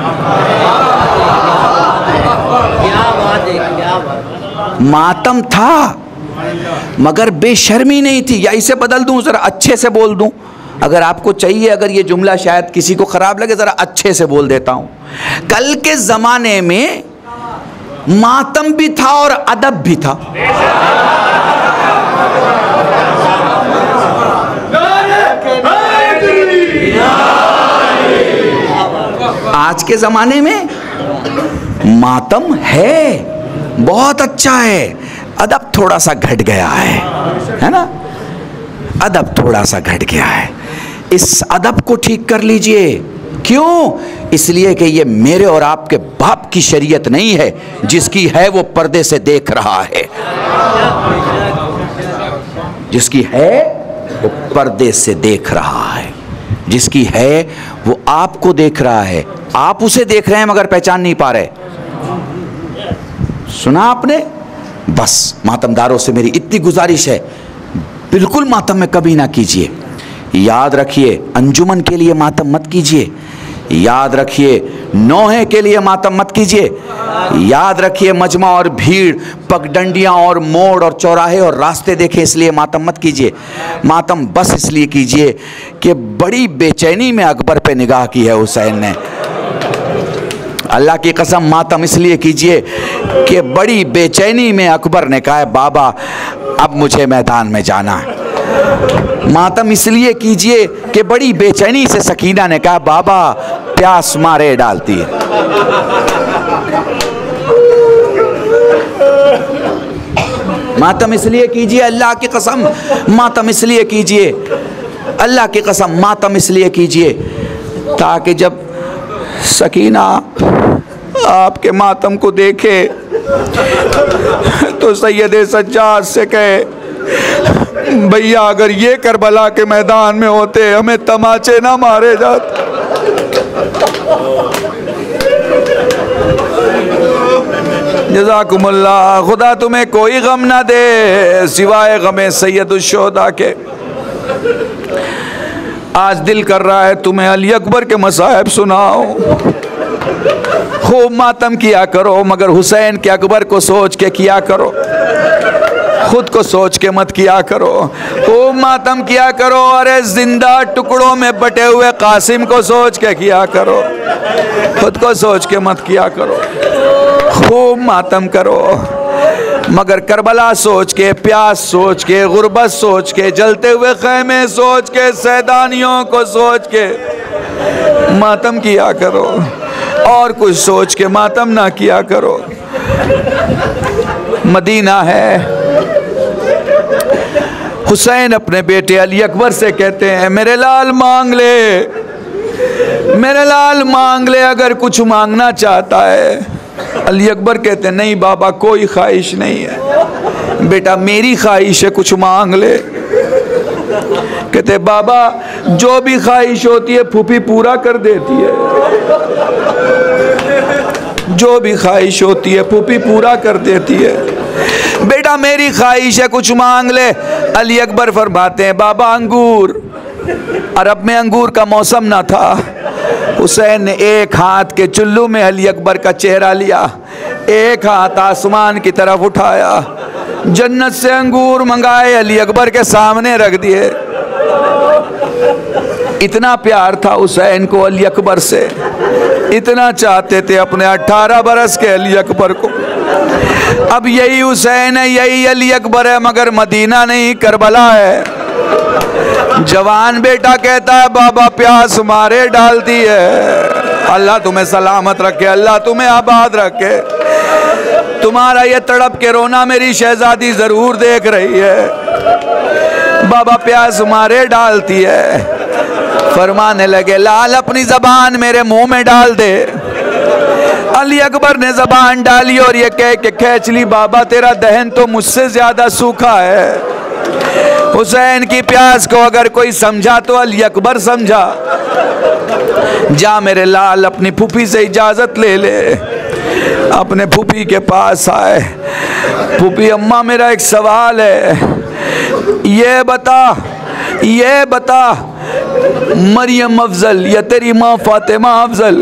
मातम था मगर बेशर्मी नहीं थी। या इसे बदल दूं, ज़रा अच्छे से बोल दूं, अगर आपको चाहिए, अगर ये जुमला शायद किसी को ख़राब लगे, ज़रा अच्छे से बोल देता हूँ। कल के ज़माने में मातम भी था और अदब भी था। आज के ज़माने में मातम है, बहुत अच्छा है, अदब थोड़ा सा घट गया है ना, अदब थोड़ा सा घट गया है। इस अदब को ठीक कर लीजिए। क्यों? इसलिए कि ये मेरे और आपके बाप की शरीयत नहीं है। जिसकी है वो पर्दे से देख रहा है, जिसकी है वो पर्दे से देख रहा है, जिसकी है वो आपको देख रहा है। आप उसे देख रहे हैं मगर पहचान नहीं पा रहे। सुना आपने? बस मातमदारों से मेरी इतनी गुजारिश है, बिल्कुल मातम में कभी ना कीजिए। याद रखिए, अंजुमन के लिए मातम मत कीजिए। याद रखिए, नौहे के लिए मातम मत कीजिए। याद रखिए, मजमा और भीड़, पगडंडियाँ और मोड़ और चौराहे और रास्ते देखें इसलिए मातम मत कीजिए। मातम बस इसलिए कीजिए कि बड़ी बेचैनी में अकबर पे निगाह की है हुसैन ने। अल्लाह की कसम, मातम इसलिए कीजिए कि बड़ी बेचैनी में अकबर ने कहा, बाबा अब मुझे मैदान में जाना है। मातम इसलिए कीजिए कि बड़ी बेचैनी से सकीना ने कहा, बाबा प्यास मारे डालती है। मातम इसलिए कीजिए, अल्लाह की कसम मातम इसलिए कीजिए, अल्लाह की कसम मातम इसलिए कीजिए ताकि जब सकीना आपके मातम को देखे तो सैयद सज्जाद से कहे, भैया अगर ये करबला के मैदान में होते हमें तमाचे ना मारे जाते। जज़ाकुमुल्लाह, खुदा तुम्हें कोई गम ना दे सिवाय गमे सैयदुल शुहदा के। आज दिल कर रहा है तुम्हें अली अकबर के मसाहिब सुनाओ। खूब मातम किया करो मगर हुसैन के अकबर को सोच के किया करो, खुद को सोच के मत किया करो। खूब मातम किया करो, अरे जिंदा टुकड़ों में बटे हुए कासिम को सोच के किया करो, खुद को सोच के मत किया करो। खूब मातम करो मगर करबला सोच के, प्यास सोच के, गुर्बत सोच के, जलते हुए खैमे सोच के, सैदानियों को सोच के मातम किया करो, और कुछ सोच के मातम ना किया करो। मदीना है। हुसैन अपने बेटे अली अकबर से कहते हैं, मेरे लाल मांग ले, मेरे लाल मांग ले अगर कुछ मांगना चाहता है। अली अकबर कहते हैं, नहीं बाबा कोई ख्वाहिश नहीं है। बेटा मेरी ख्वाहिश है, कुछ मांग ले। कहते बाबा जो भी ख्वाहिश होती है फूफी पूरा कर देती है, जो भी ख्वाहिश होती है फूफी पूरा कर देती है। बेटा मेरी ख्वाहिश है, कुछ मांग ले। अली अकबर फरमाते हैं, बाबा अंगूर। अरब में अंगूर का मौसम ना था। हुसैन ने एक हाथ के चुल्लू में अली अकबर का चेहरा लिया, एक हाथ आसमान की तरफ उठाया, जन्नत से अंगूर मंगाए अली अकबर के सामने रख दिए। इतना प्यार था हुसैन को अली अकबर से, इतना चाहते थे अपने 18 बरस के अली अकबर को। अब यही हुसैन है, यही अली अकबर है, मगर मदीना नहीं करबला है। जवान बेटा कहता है, बाबा प्यास मारे डालती है। अल्लाह तुम्हें सलामत रखे, अल्लाह तुम्हें आबाद रखे। तुम्हारा ये तड़प के रोना मेरी शहजादी जरूर देख रही है। बाबा प्यास मारे डालती है। फरमाने लगे, लाल अपनी जबान मेरे मुंह में डाल दे। अली अकबर ने जबान डाली और ये कह के खींच ली, बाबा तेरा दहन तो मुझसे ज्यादा सूखा है। हुसैन की प्यास को अगर कोई समझा तो अली अकबर समझा। जा मेरे लाल अपनी फूफी से इजाजत ले ले। अपने फूफी के पास आए। फूफी अम्मा मेरा एक सवाल है, ये बता मरियम अफजल या तेरी माँ फातिमा अफजल?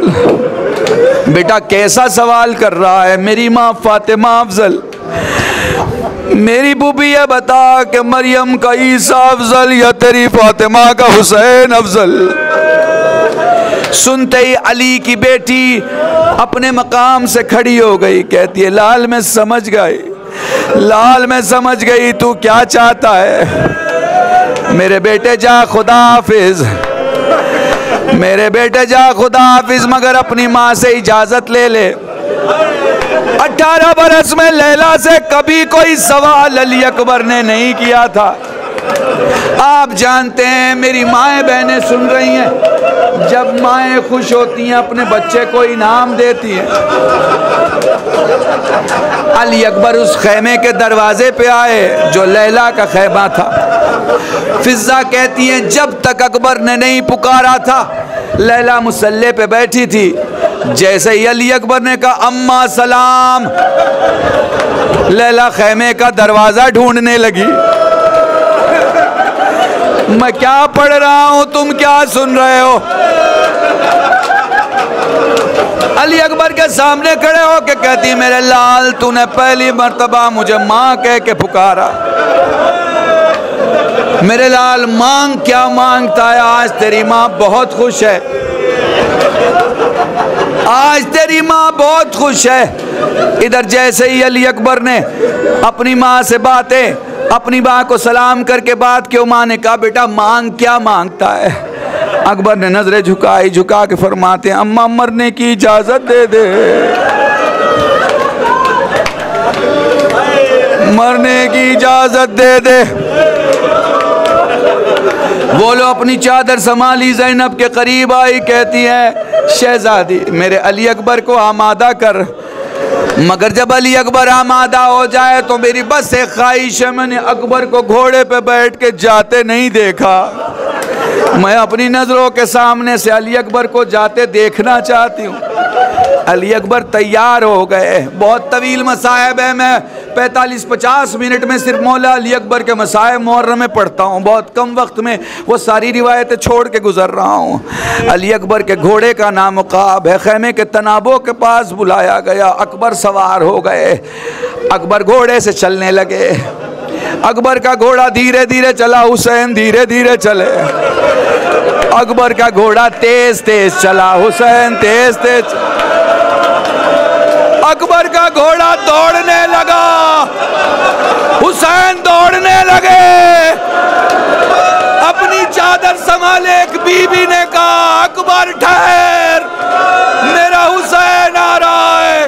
बेटा कैसा सवाल कर रहा है, मेरी माँ फातिमा अफजल? मेरी बुबी ये बता कि मरियम का ईसा अफजल या तेरी फातिमा का हुसैन अफजल। सुनते ही अली की बेटी अपने मकाम से खड़ी हो गई, कहती है लाल मैं समझ गई, लाल मैं समझ गई तू क्या चाहता है। मेरे बेटे जा खुदा हाफिज, मेरे बेटे जा खुदा हाफिज, मगर अपनी माँ से इजाजत ले ले। 18 बरस में लैला से कभी कोई सवाल अली अकबर ने नहीं किया था। आप जानते हैं मेरी माएँ बहनें सुन रही हैं, जब माएँ खुश होती हैं अपने बच्चे को इनाम देती हैं। अली अकबर उस खैमे के दरवाजे पे आए जो लैला का खैमा था। फिजा कहती हैं जब तक अकबर ने नहीं पुकारा था लैला मुसल्ले पे बैठी थी। जैसे ही अली अकबर ने कहा अम्मा सलाम, लैला खैमे का दरवाजा ढूंढने लगी। मैं क्या पढ़ रहा हूं, तुम क्या सुन रहे हो? अली अकबर के सामने खड़े हो के कहती मेरे लाल तूने पहली मर्तबा मुझे माँ कह के पुकारा। मेरे लाल मांग क्या मांगता है? आज तेरी माँ बहुत खुश है, आज तेरी माँ बहुत खुश है। इधर जैसे ही अली अकबर ने अपनी माँ से बातें, अपनी माँ को सलाम करके बात की, माँ ने कहा बेटा मांग क्या मांगता है? अकबर ने नजरें झुकाई, झुका के फरमाते हैं अम्मा मरने की इजाजत दे दे, मरने की इजाजत दे दे। वो लो अपनी चादर संभाली, ज़ैनब के करीब आई, कहती है शहजादी मेरे अली अकबर को आमादा कर। मगर जब अली अकबर आमादा हो जाए तो मेरी बस एक ख्वाहिश है, मैंने अकबर को घोड़े पे बैठ के जाते नहीं देखा। मैं अपनी नज़रों के सामने से अली अकबर को जाते देखना चाहती हूँ। अली अकबर तैयार हो गए। बहुत तवील मसाहिब है, मैं 45-50 मिनट में सिर्फ मौला अली अकबर के मसाहिब मुहर्रम में पढ़ता हूँ। बहुत कम वक्त में वो सारी रिवायतें छोड़ के गुजर रहा हूँ। अली अकबर के घोड़े का नाम क़ाब है। खैमे के तनाबों के पास बुलाया गया, अकबर सवार हो गए। अकबर घोड़े से चलने लगे। अकबर का घोड़ा धीरे धीरे चला, हुसैन धीरे धीरे चले। अकबर का घोड़ा तेज तेज चला, हुसैन तेज तेज। अकबर का घोड़ा दौड़ने लगा, हुसैन दौड़ने लगे। अपनी चादर संभाले एक बीबी ने कहा अकबर ठहर, मेरा हुसैन आ रहा है।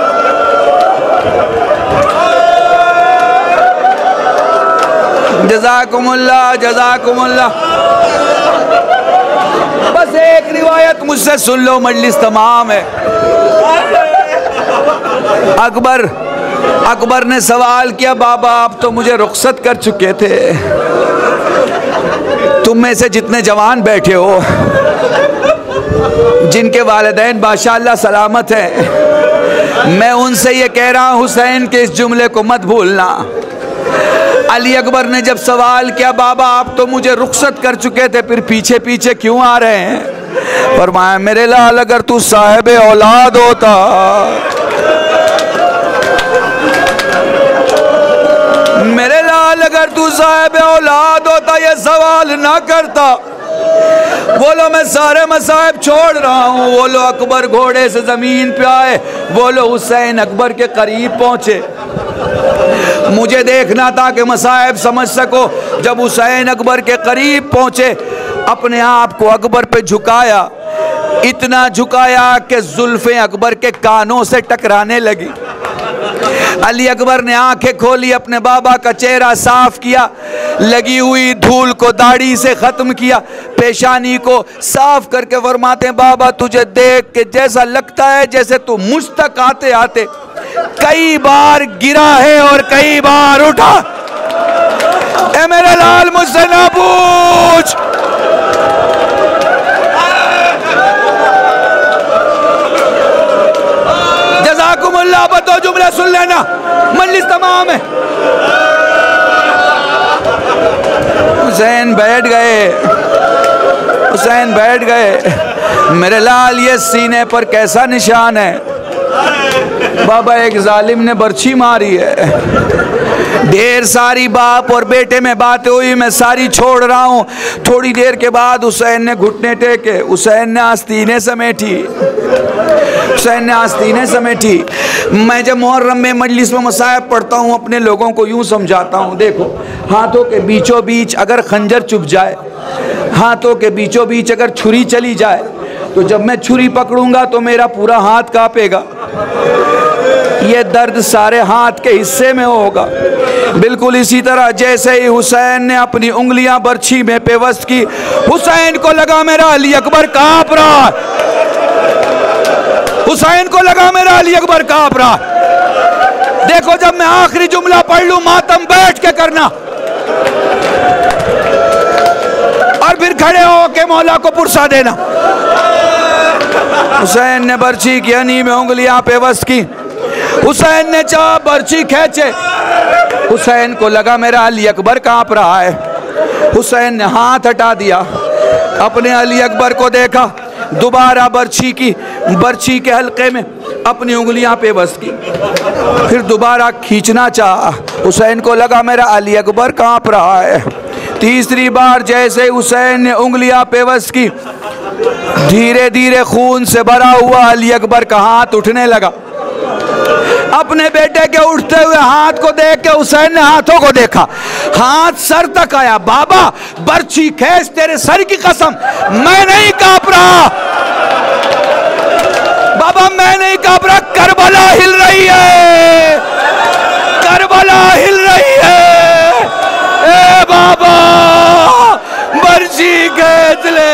जज़ाकुमुल्लाह जज़ाकुमुल्लाह। बस एक रिवायत मुझसे सुन लो, मजलिस तमाम है। अकबर ने सवाल किया बाबा आप तो मुझे रुखसत कर चुके थे, तुम में से जितने जवान बैठे हो जिनके वालिदैन माशाअल्लाह सलामत हैं, मैं उनसे ये कह रहा हूँ हुसैन के इस जुमले को मत भूलना। अली अकबर ने जब सवाल किया बाबा आप तो मुझे रुखसत कर चुके थे, फिर पीछे पीछे क्यों आ रहे हैं? फरमाया मेरे लाल अगर तू साहिब औलाद होता, मेरे लाल अगर तू साहिब औलाद होता ये सवाल ना करता। बोलो मैं सारे मसाइब छोड़ रहा हूँ। बोलो अकबर घोड़े से जमीन पे आए, बोलो हुसैन अकबर के करीब पहुंचे। मुझे देखना था कि मसाइब समझ सको। जब हुसैन अकबर के करीब पहुंचे, अपने आप को अकबर पे झुकाया, इतना झुकाया कि जुल्फें अकबर के कानों से टकराने लगी। अली अकबर ने आंखें खोली, अपने बाबा का चेहरा साफ किया, लगी हुई धूल को दाढ़ी से खत्म किया, पेशानी को साफ करके फरमाते हैं बाबा तुझे देख के जैसा लगता है जैसे तू मुझ तक आते आते कई बार गिरा है और कई बार उठा। ए मेरे लाल मुझसे ना पूछ। जज़ाकुमुल्लाह। बतो जुमला सुन लेना, मजलिस तमाम है। हुसैन बैठ गए, हुसैन बैठ गए। मेरे लाल ये सीने पर कैसा निशान है? बाबा एक जालिम ने बर्छी मारी है। ढेर सारी बाप और बेटे में बातें हुई, मैं सारी छोड़ रहा हूँ। थोड़ी देर के बाद हुसैन ने घुटने टेके, हुसैन ने आस्तीनें समेटी, हुसैन ने आस्तीनें समेटी। मैं जब मुहर्रम में मजलिस में मसाइब पढ़ता हूँ, अपने लोगों को यूँ समझाता हूँ, देखो हाथों के बीचों बीच अगर खंजर चुभ जाए, हाथों के बीचों बीच अगर छुरी चली जाए, तो जब मैं छुरी पकड़ूंगा तो मेरा पूरा हाथ कांपेगा, ये दर्द सारे हाथ के हिस्से में होगा। बिल्कुल इसी तरह जैसे ही हुसैन ने अपनी उंगलियां बर्छी में पेवस्त की, हुसैन को लगा मेरा अली अकबर कांप रहा, हुसैन को लगा मेरा अली अकबर कांप रहा। देखो जब मैं आखिरी जुमला पढ़ लूं, मातम बैठ के करना और फिर खड़े होके मौला को पुरसा देना। हुसैन ने बर्छी की हनी में उंगलियां पेवस्त की, हुसैन ने चाह बर्छी खींचे, हुसैन को लगा मेरा अली अकबर कांप रहा है। हुसैन ने हाथ हटा दिया, अपने अली अकबर को देखा, दोबारा बर्छी की, बर्छी के हल्के में अपनी उंगलियां पेवस्त की, फिर दोबारा खींचना चाहा, हुसैन को लगा मेरा अली अकबर कांप रहा है। तीसरी बार जैसे हुसैन ने उंगलियां पेवस्त की, धीरे धीरे खून से भरा हुआ अली अकबर का हाथ उठने लगा। अपने बेटे के उठते हुए हाथ को देख के हुसैन ने हाथों को देखा, हाथ सर तक आया। बाबा बर्छी खींच, तेरे सर की कसम मैं नहीं कांप रहा, बाबा मैं नहीं कांप रहा, करबला हिल रही है, करबला हिल रही है। ए बाबा बर्छी खींच ले।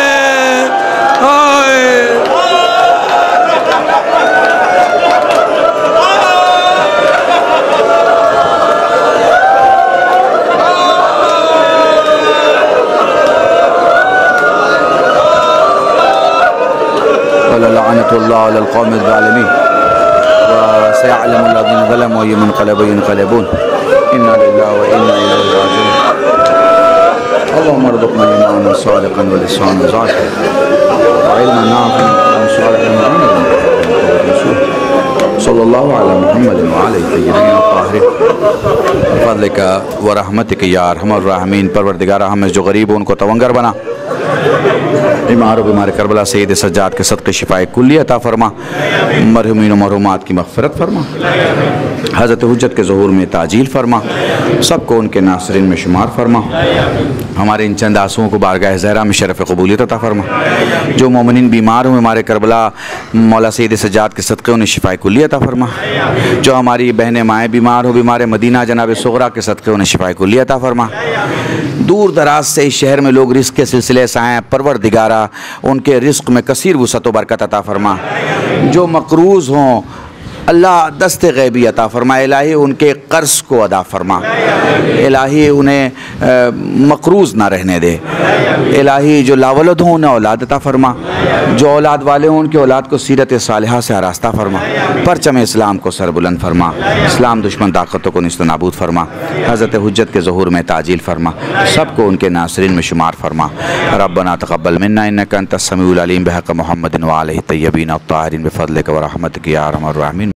व रहमतिक या अरहमर राहिमीन। परवरदिगारा हमें जो गरीब हो उनको तवंगर बना, बीमार बीमार करबला सैयद सज्जाद के सदक़े शिफाए कुल्ली अता फरमा, मरहुमीन व मरहुमात की मग़फ़िरत फरमा, हज़रत हुज्जत के ज़ुहूर में ताजील फरमा, सबको उनके नासरीन में शुमार फरमा। हमारे इन चंद आंसुओं को बारगाह ज़हरा में शरफ़ क़बूलियत अता फरमा। जो मोमिनीन बीमार हुए हमारे करबला मौला सैयद सज्जाद के सदक़े उन्हें शिफाए कुल्ली अता फरमा। जो हमारी बहनें माएँ बीमार हो, बीमार मदीना जनाब सुग़रा के सदक़े उन्हें शिफाए कुल्ली अता फरमा। दूर दराज से इस शहर में लोग रिज़्क़ के सिलसिले से आएँ, परवरदिगारा उनके रिज़्क़ में कसीर वसअत व बरकत अता फरमा। जो मक़रूज़ हों अल्लाह दस्ते गैबी अता फरमा, इलाही उनके कर्ज़ को अदा फरमा, इलाही उन्हें मक़रूज़ ना रहने दे, इलाही जो लावलद हों उन्हें औलाद अता फरमा, जो औलाद वाले हों उनके औलाद को सीरत सालिहा से आरास्ता फरमा, परचम इस्लाम को सरबुलंद फरमा, इस्लाम दुश्मन ताकतों को निस्त नाबूद फरमा, हज़रत हुज्जत के ज़ुहूर में ताजील फरमा, सबको उनके नासरीन में शुमार फरमा। रब्बना तक़ब्बल मिन्ना इन्नका अंतस समीउल अलीम बिहक़्क़ि मुहम्मदिन व आलिहि तय्यबीन अत्ताहिरीन बिफ़ज़लिक व रहमतिक या अरहमर राहिमीन।